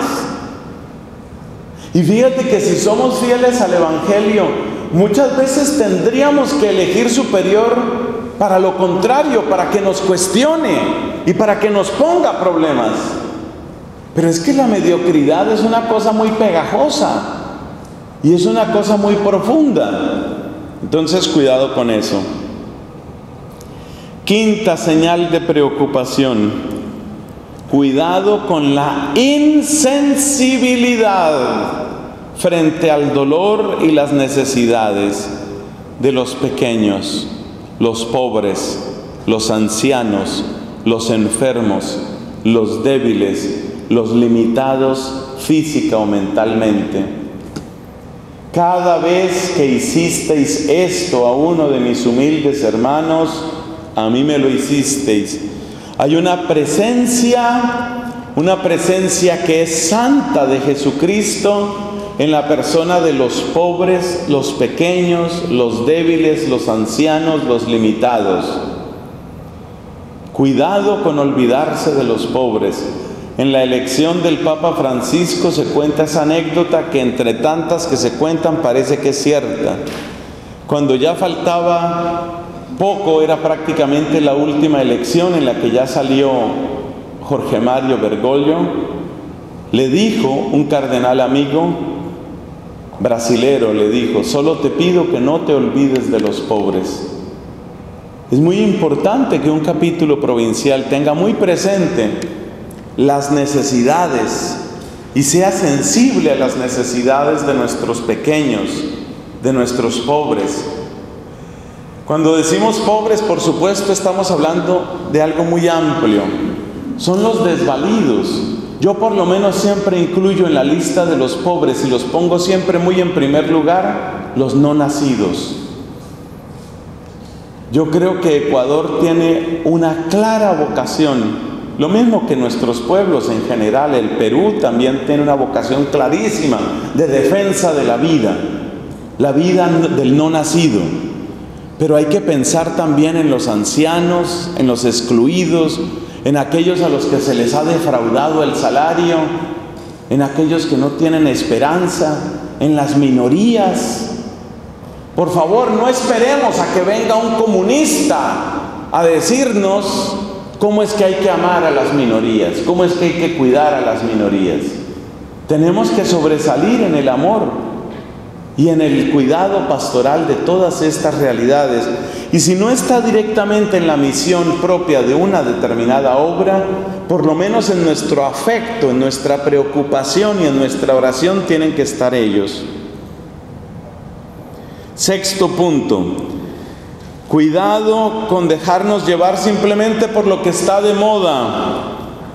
Y fíjate que si somos fieles al Evangelio, muchas veces tendríamos que elegir superior para lo contrario, para que nos cuestione y para que nos ponga problemas. Pero es que la mediocridad es una cosa muy pegajosa y es una cosa muy profunda. Entonces, cuidado con eso. Quinta señal de preocupación: cuidado con la insensibilidad frente al dolor y las necesidades de los pequeños, los pobres, los ancianos, los enfermos, los débiles, los limitados física o mentalmente. Cada vez que hicisteis esto a uno de mis humildes hermanos, a mí me lo hicisteis. Hay una presencia, una presencia que es santa de Jesucristo en la persona de los pobres, los pequeños, los débiles, los ancianos, los limitados. Cuidado con olvidarse de los pobres. En la elección del Papa Francisco se cuenta esa anécdota que entre tantas que se cuentan parece que es cierta. Cuando ya faltaba poco, era prácticamente la última elección en la que ya salió Jorge Mario Bergoglio, le dijo un cardenal amigo brasilero, le dijo: solo te pido que no te olvides de los pobres. Es muy importante que un capítulo provincial tenga muy presente las necesidades y sea sensible a las necesidades de nuestros pequeños, de nuestros pobres. Cuando decimos pobres, por supuesto, estamos hablando de algo muy amplio. Son los desvalidos. Yo por lo menos siempre incluyo en la lista de los pobres, y los pongo siempre muy en primer lugar, los no nacidos. Yo creo que Ecuador tiene una clara vocación, lo mismo que nuestros pueblos en general. El Perú también tiene una vocación clarísima de defensa de la vida, la vida del no nacido. Pero hay que pensar también en los ancianos, en los excluidos, en aquellos a los que se les ha defraudado el salario, en aquellos que no tienen esperanza, en las minorías. Por favor, no esperemos a que venga un comunista a decirnos cómo es que hay que amar a las minorías, cómo es que hay que cuidar a las minorías. Tenemos que sobresalir en el amor y en el cuidado pastoral de todas estas realidades. Y si no está directamente en la misión propia de una determinada obra, por lo menos en nuestro afecto, en nuestra preocupación y en nuestra oración tienen que estar ellos. Sexto punto: cuidado con dejarnos llevar simplemente por lo que está de moda,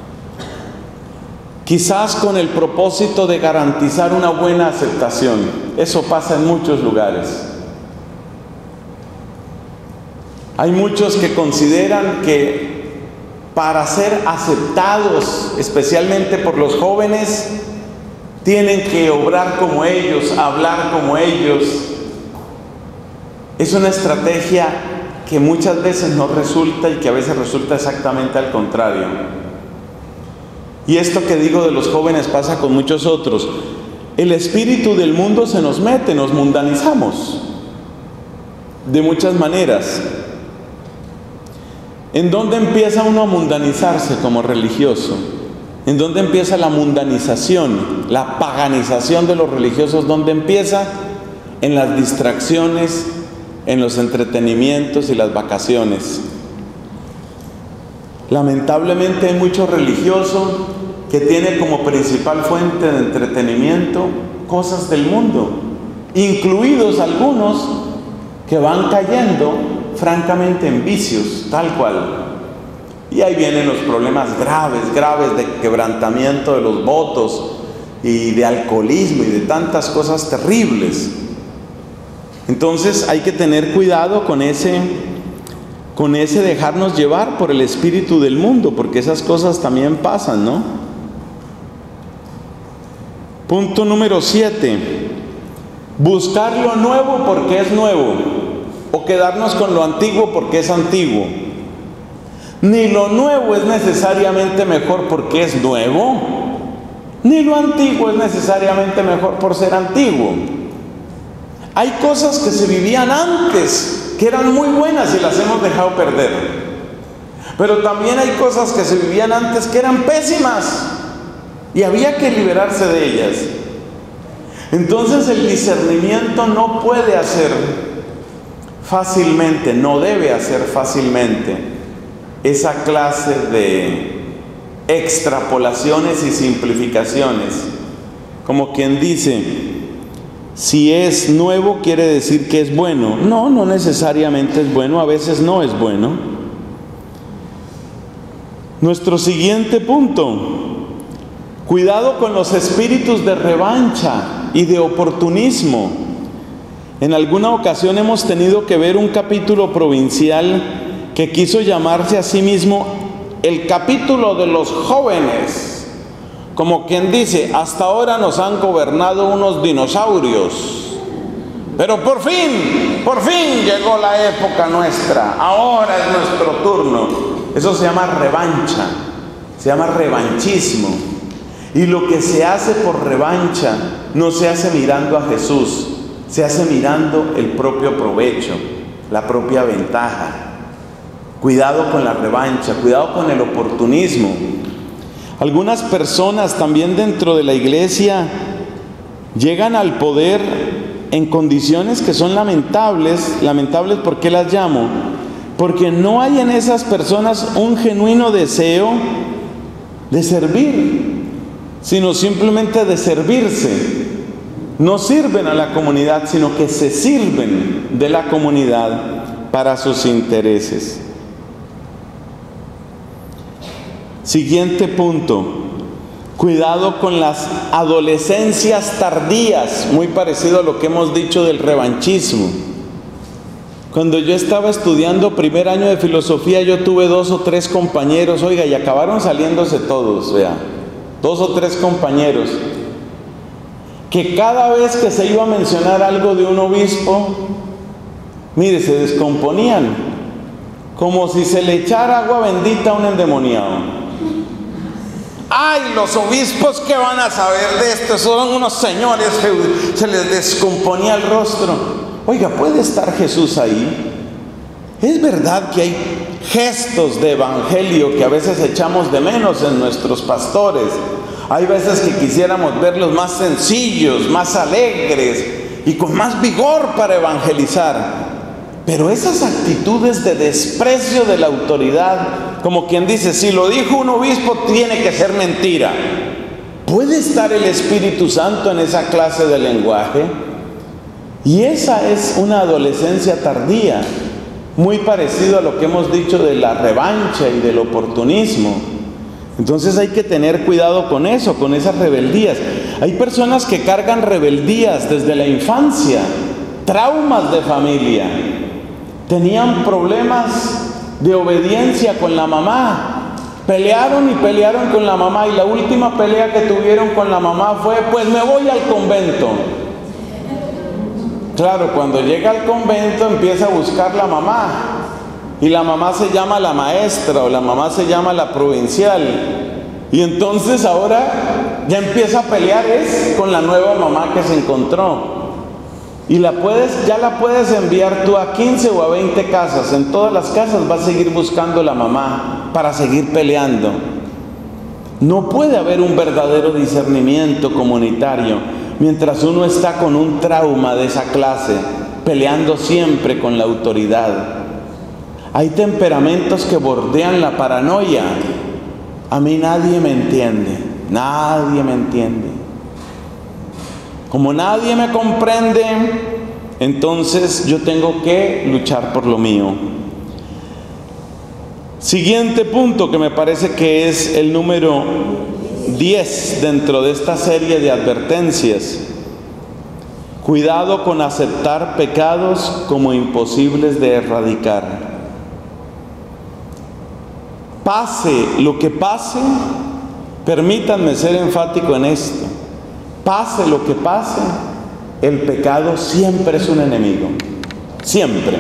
quizás con el propósito de garantizar una buena aceptación. Eso pasa en muchos lugares. Hay muchos que consideran que para ser aceptados, especialmente por los jóvenes, tienen que obrar como ellos, hablar como ellos. Es una estrategia que muchas veces no resulta, y que a veces resulta exactamente al contrario. Y esto que digo de los jóvenes pasa con muchos otros. El espíritu del mundo se nos mete, nos mundanizamos de muchas maneras. ¿En dónde empieza uno a mundanizarse como religioso? ¿En dónde empieza la mundanización, la paganización de los religiosos? ¿Dónde empieza? En las distracciones, en los entretenimientos y las vacaciones. Lamentablemente hay mucho religioso que tiene como principal fuente de entretenimiento cosas del mundo, incluidos algunos que van cayendo francamente en vicios, tal cual. Y ahí vienen los problemas graves, graves de quebrantamiento de los votos y de alcoholismo y de tantas cosas terribles. Entonces hay que tener cuidado con ese, con ese dejarnos llevar por el espíritu del mundo, porque esas cosas también pasan, ¿no? Punto número siete: buscar lo nuevo porque es nuevo, o quedarnos con lo antiguo porque es antiguo. Ni lo nuevo es necesariamente mejor porque es nuevo, ni lo antiguo es necesariamente mejor por ser antiguo. Hay cosas que se vivían antes, que eran muy buenas y las hemos dejado perder. Pero también hay cosas que se vivían antes que eran pésimas y había que liberarse de ellas. Entonces el discernimiento no puede hacer fácilmente, no debe hacer fácilmente esa clase de extrapolaciones y simplificaciones. Como quien dice, si es nuevo quiere decir que es bueno. No, no necesariamente es bueno, a veces no es bueno. Nuestro siguiente punto: cuidado con los espíritus de revancha y de oportunismo. En alguna ocasión hemos tenido que ver un capítulo provincial que quiso llamarse a sí mismo el capítulo de los jóvenes. Como quien dice, hasta ahora nos han gobernado unos dinosaurios, pero por fin, por fin llegó la época nuestra, ahora es nuestro turno. Eso se llama revancha, se llama revanchismo. Y lo que se hace por revancha no se hace mirando a Jesús, se hace mirando el propio provecho, la propia ventaja. Cuidado con la revancha, cuidado con el oportunismo. Algunas personas también dentro de la iglesia llegan al poder en condiciones que son lamentables. Lamentables, ¿por qué las llamo? Porque no hay en esas personas un genuino deseo de servir, sino simplemente de servirse. No sirven a la comunidad, sino que se sirven de la comunidad para sus intereses. Siguiente punto. Cuidado con las adolescencias tardías, muy parecido a lo que hemos dicho del revanchismo. Cuando yo estaba estudiando primer año de filosofía, yo tuve dos o tres compañeros, oiga, y acabaron saliéndose todos, vea, dos o tres compañeros, que cada vez que se iba a mencionar algo de un obispo, mire, se descomponían, como si se le echara agua bendita a un endemoniado. ¡Ay, los obispos qué van a saber de esto! Son unos señores, se les descomponía el rostro. Oiga, ¿puede estar Jesús ahí? Es verdad que hay gestos de evangelio que a veces echamos de menos en nuestros pastores. Hay veces que quisiéramos verlos más sencillos, más alegres y con más vigor para evangelizar. Pero esas actitudes de desprecio de la autoridad, como quien dice, si lo dijo un obispo tiene que ser mentira. ¿Puede estar el Espíritu Santo en esa clase de lenguaje? Y esa es una adolescencia tardía, muy parecido a lo que hemos dicho de la revancha y del oportunismo. Entonces hay que tener cuidado con eso, con esas rebeldías. Hay personas que cargan rebeldías desde la infancia, traumas de familia. Tenían problemas de obediencia con la mamá. Pelearon y pelearon con la mamá y la última pelea que tuvieron con la mamá fue, pues me voy al convento. Claro, cuando llega al convento empieza a buscar la mamá. Y la mamá se llama la maestra o la mamá se llama la provincial. Y entonces ahora ya empieza a pelear es con la nueva mamá que se encontró. Y la puedes, ya la puedes enviar tú a quince o a veinte casas. En todas las casas va a seguir buscando la mamá para seguir peleando. No puede haber un verdadero discernimiento comunitario mientras uno está con un trauma de esa clase, peleando siempre con la autoridad. Hay temperamentos que bordean la paranoia. A mí nadie me entiende, nadie me entiende. Como nadie me comprende, entonces yo tengo que luchar por lo mío. Siguiente punto, que me parece que es el número diez dentro de esta serie de advertencias. Cuidado con aceptar pecados como imposibles de erradicar. Pase lo que pase, permítanme ser enfático en esto. Pase lo que pase, el pecado siempre es un enemigo. Siempre.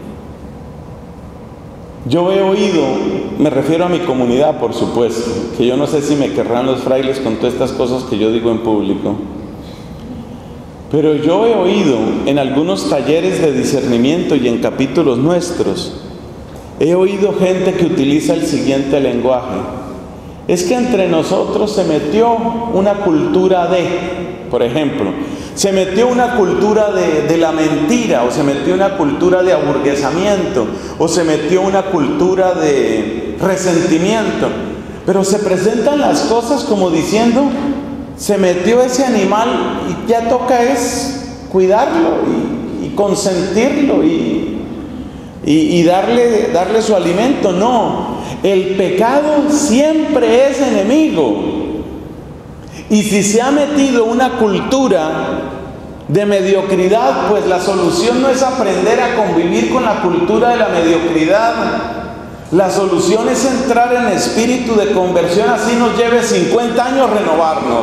Yo he oído, me refiero a mi comunidad, por supuesto, que yo no sé si me querrán los frailes con todas estas cosas que yo digo en público, pero yo he oído en algunos talleres de discernimiento y en capítulos nuestros, he oído gente que utiliza el siguiente lenguaje. Es que entre nosotros se metió una cultura de, por ejemplo, se metió una cultura de, de la mentira, o se metió una cultura de aburguesamiento, o se metió una cultura de resentimiento. Pero se presentan las cosas como diciendo, se metió ese animal y ya toca es cuidarlo y, y consentirlo y, y, y darle, darle su alimento. No. El pecado siempre es enemigo. Y si se ha metido una cultura de mediocridad, pues la solución no es aprender a convivir con la cultura de la mediocridad. La solución es entrar en espíritu de conversión, así nos lleve cincuenta años renovarnos.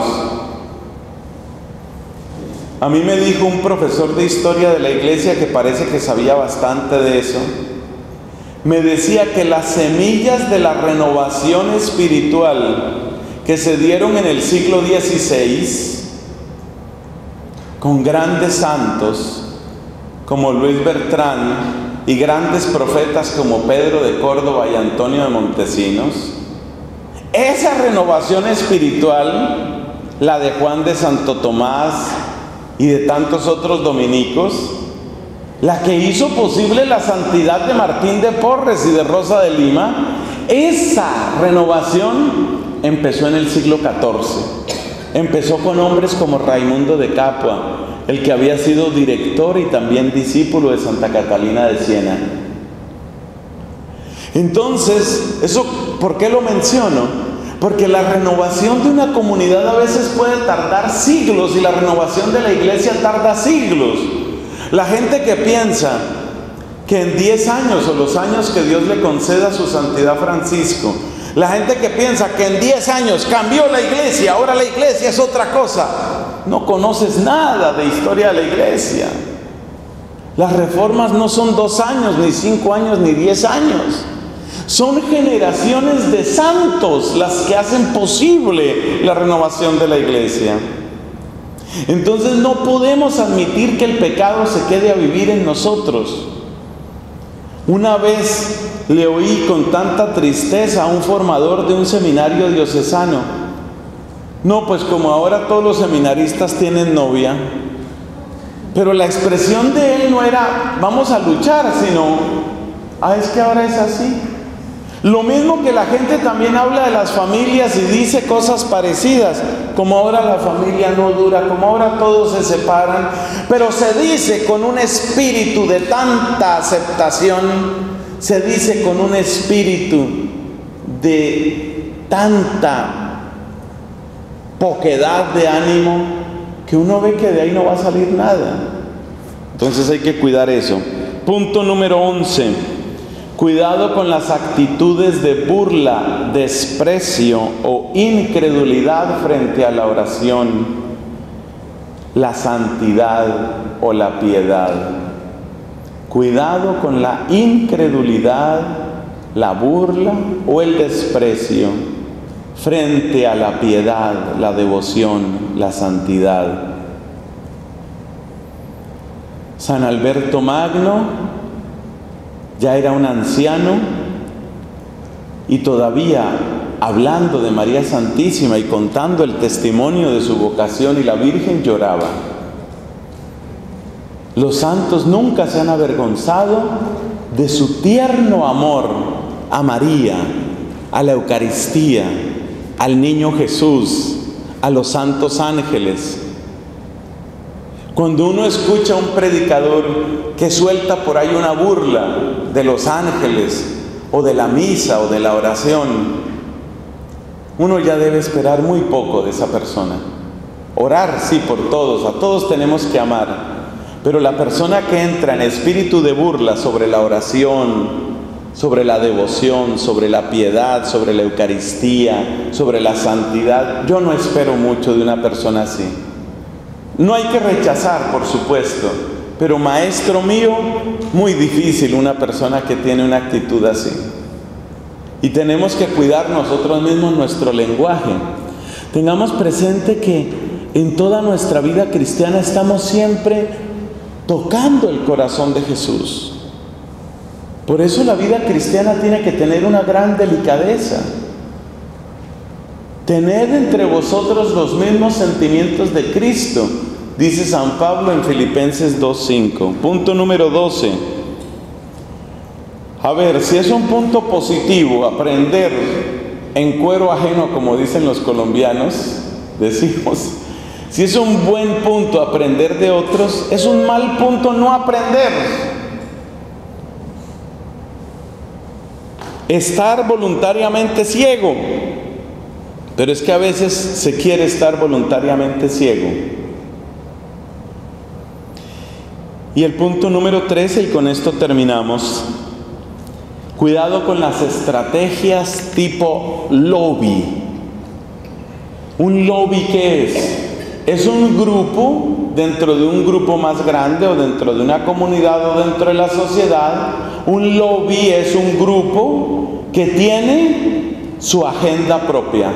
A mí me dijo un profesor de historia de la iglesia que parece que sabía bastante de eso. me decía que las semillas de la renovación espiritual que se dieron en el siglo dieciséis, con grandes santos como Luis Bertrán y grandes profetas como Pedro de Córdoba y Antonio de Montesinos, esa renovación espiritual, la de Juan de Santo Tomás y de tantos otros dominicos, la que hizo posible la santidad de Martín de Porres y de Rosa de Lima, esa renovación empezó en el siglo catorce. Empezó con hombres como Raimundo de Capua, el que había sido director y también discípulo de Santa Catalina de Siena. Entonces, ¿eso por qué lo menciono? Porque la renovación de una comunidad a veces puede tardar siglos y la renovación de la iglesia tarda siglos. La gente que piensa que en diez años o los años que Dios le conceda a su santidad Francisco, la gente que piensa que en diez años cambió la iglesia, ahora la iglesia es otra cosa, no conoces nada de historia de la iglesia. Las reformas no son dos años, ni cinco años, ni diez años. Son generaciones de santos las que hacen posible la renovación de la iglesia. Entonces no podemos admitir que el pecado se quede a vivir en nosotros. Una vez le oí con tanta tristeza a un formador de un seminario diocesano: no, pues como ahora todos los seminaristas tienen novia. Pero la expresión de él no era vamos a luchar, sino ah, es que ahora es así. Lo mismo que la gente también habla de las familias y dice cosas parecidas, como ahora la familia no dura, como ahora todos se separan, pero se dice con un espíritu de tanta aceptación, se dice con un espíritu de tanta poquedad de ánimo, que uno ve que de ahí no va a salir nada. Entonces hay que cuidar eso. Punto número once. Cuidado con las actitudes de burla, desprecio o incredulidad frente a la oración, la santidad o la piedad. Cuidado con la incredulidad, la burla o el desprecio frente a la piedad, la devoción, la santidad. San Alberto Magno ya era un anciano y todavía hablando de María Santísima y contando el testimonio de su vocación y la Virgen lloraba. Los santos nunca se han avergonzado de su tierno amor a María, a la Eucaristía, al niño Jesús, a los santos ángeles. Cuando uno escucha a un predicador que suelta por ahí una burla de los ángeles o de la misa o de la oración, uno ya debe esperar muy poco de esa persona. Orar sí por todos, a todos tenemos que amar, pero la persona que entra en espíritu de burla sobre la oración, sobre la devoción, sobre la piedad, sobre la Eucaristía, sobre la santidad, yo no espero mucho de una persona así. No hay que rechazar, por supuesto, pero maestro mío, muy difícil una persona que tiene una actitud así. Y tenemos que cuidar nosotros mismos nuestro lenguaje. Tengamos presente que en toda nuestra vida cristiana estamos siempre tocando el corazón de Jesús. Por eso la vida cristiana tiene que tener una gran delicadeza. Tened entre vosotros los mismos sentimientos de Cristo, dice San Pablo en Filipenses dos cinco. Punto número doce. A ver, si es un punto positivo aprender en cuero ajeno, como dicen los colombianos, decimos, si es un buen punto aprender de otros, es un mal punto no aprender. Estar voluntariamente ciego. Pero es que a veces se quiere estar voluntariamente ciego. Y el punto número trece, y con esto terminamos. Cuidado con las estrategias tipo lobby. ¿Un lobby qué es? Es un grupo dentro de un grupo más grande o dentro de una comunidad o dentro de la sociedad, Un lobby es un grupo que tiene su agenda propia.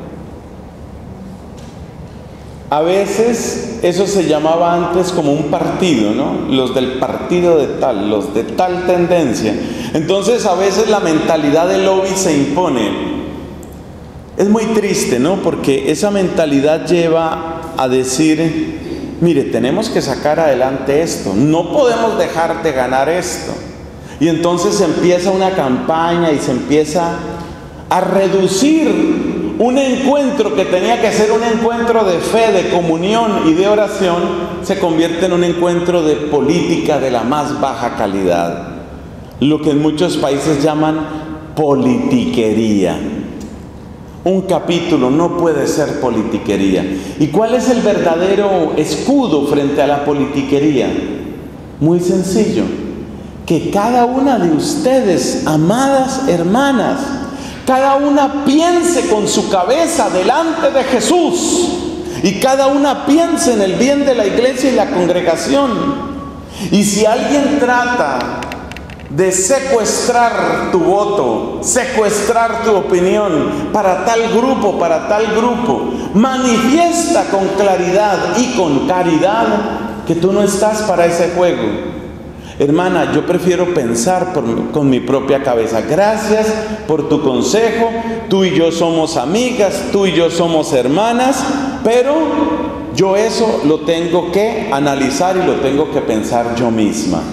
A veces eso se llamaba antes como un partido, ¿no? Los del partido de tal, los de tal tendencia. Entonces a veces la mentalidad del lobby se impone. Es muy triste, ¿no? Porque esa mentalidad lleva a decir, mire, tenemos que sacar adelante esto, no podemos dejar de ganar esto. Y entonces se empieza una campaña y se empieza a reducir un encuentro que tenía que ser un encuentro de fe, de comunión y de oración, se convierte en un encuentro de política de la más baja calidad. Lo que en muchos países llaman politiquería. Un capítulo no puede ser politiquería. ¿Y cuál es el verdadero escudo frente a la politiquería? Muy sencillo. Que cada una de ustedes, amadas hermanas, cada una piense con su cabeza delante de Jesús y cada una piense en el bien de la iglesia y la congregación. Y si alguien trata de secuestrar tu voto, secuestrar tu opinión para tal grupo, para tal grupo, manifiesta con claridad y con caridad que tú no estás para ese juego. Hermana, yo prefiero pensar por, con mi propia cabeza. Gracias por tu consejo. Tú y yo somos amigas, tú y yo somos hermanas, pero yo eso lo tengo que analizar y lo tengo que pensar yo misma.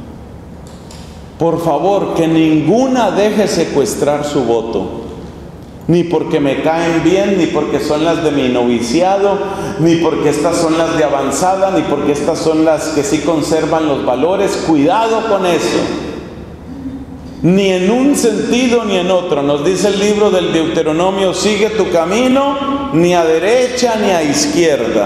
Por favor, que ninguna deje secuestrar su voto. Ni porque me caen bien, ni porque son las de mi noviciado, ni porque estas son las de avanzada, ni porque estas son las que sí conservan los valores. Cuidado con eso. Ni en un sentido ni en otro. Nos dice el libro del Deuteronomio, sigue tu camino, ni a derecha ni a izquierda.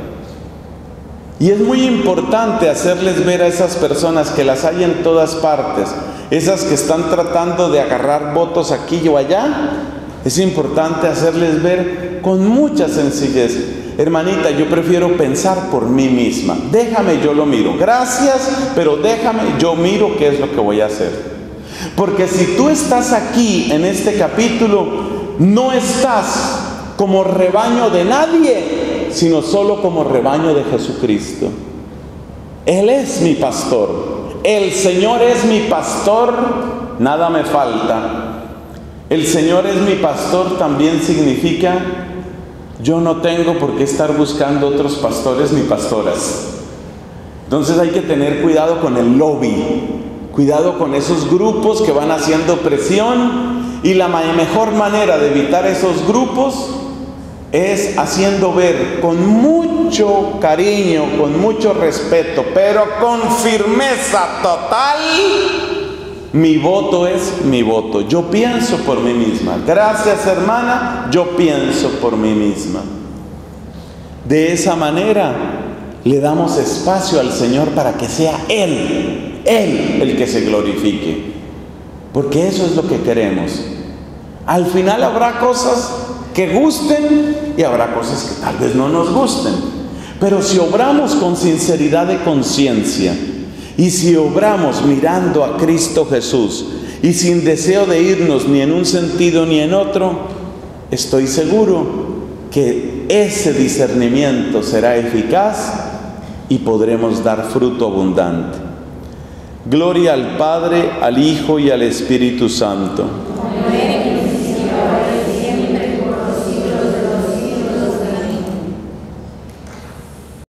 Y es muy importante hacerles ver a esas personas, que las hay en todas partes, esas que están tratando de agarrar votos aquí o allá. Es importante hacerles ver con mucha sencillez, hermanita, yo prefiero pensar por mí misma. Déjame, yo lo miro. Gracias, pero déjame, yo miro qué es lo que voy a hacer. Porque si tú estás aquí en este capítulo, no estás como rebaño de nadie, sino solo como rebaño de Jesucristo. Él es mi pastor. El Señor es mi pastor, nada me falta. El Señor es mi pastor también significa, yo no tengo por qué estar buscando otros pastores ni pastoras. Entonces hay que tener cuidado con el lobby, cuidado con esos grupos que van haciendo presión, y la mejor manera de evitar esos grupos es haciendo ver con mucho cariño, con mucho respeto, pero con firmeza total, mi voto es mi voto. Yo pienso por mí misma. Gracias, hermana, yo pienso por mí misma. De esa manera le damos espacio al Señor para que sea Él, Él el que se glorifique. Porque eso es lo que queremos. Al final habrá cosas que gusten y habrá cosas que tal vez no nos gusten. Pero si obramos con sinceridad de conciencia, y si obramos mirando a Cristo Jesús y sin deseo de irnos ni en un sentido ni en otro, estoy seguro que ese discernimiento será eficaz y podremos dar fruto abundante. Gloria al Padre, al Hijo y al Espíritu Santo.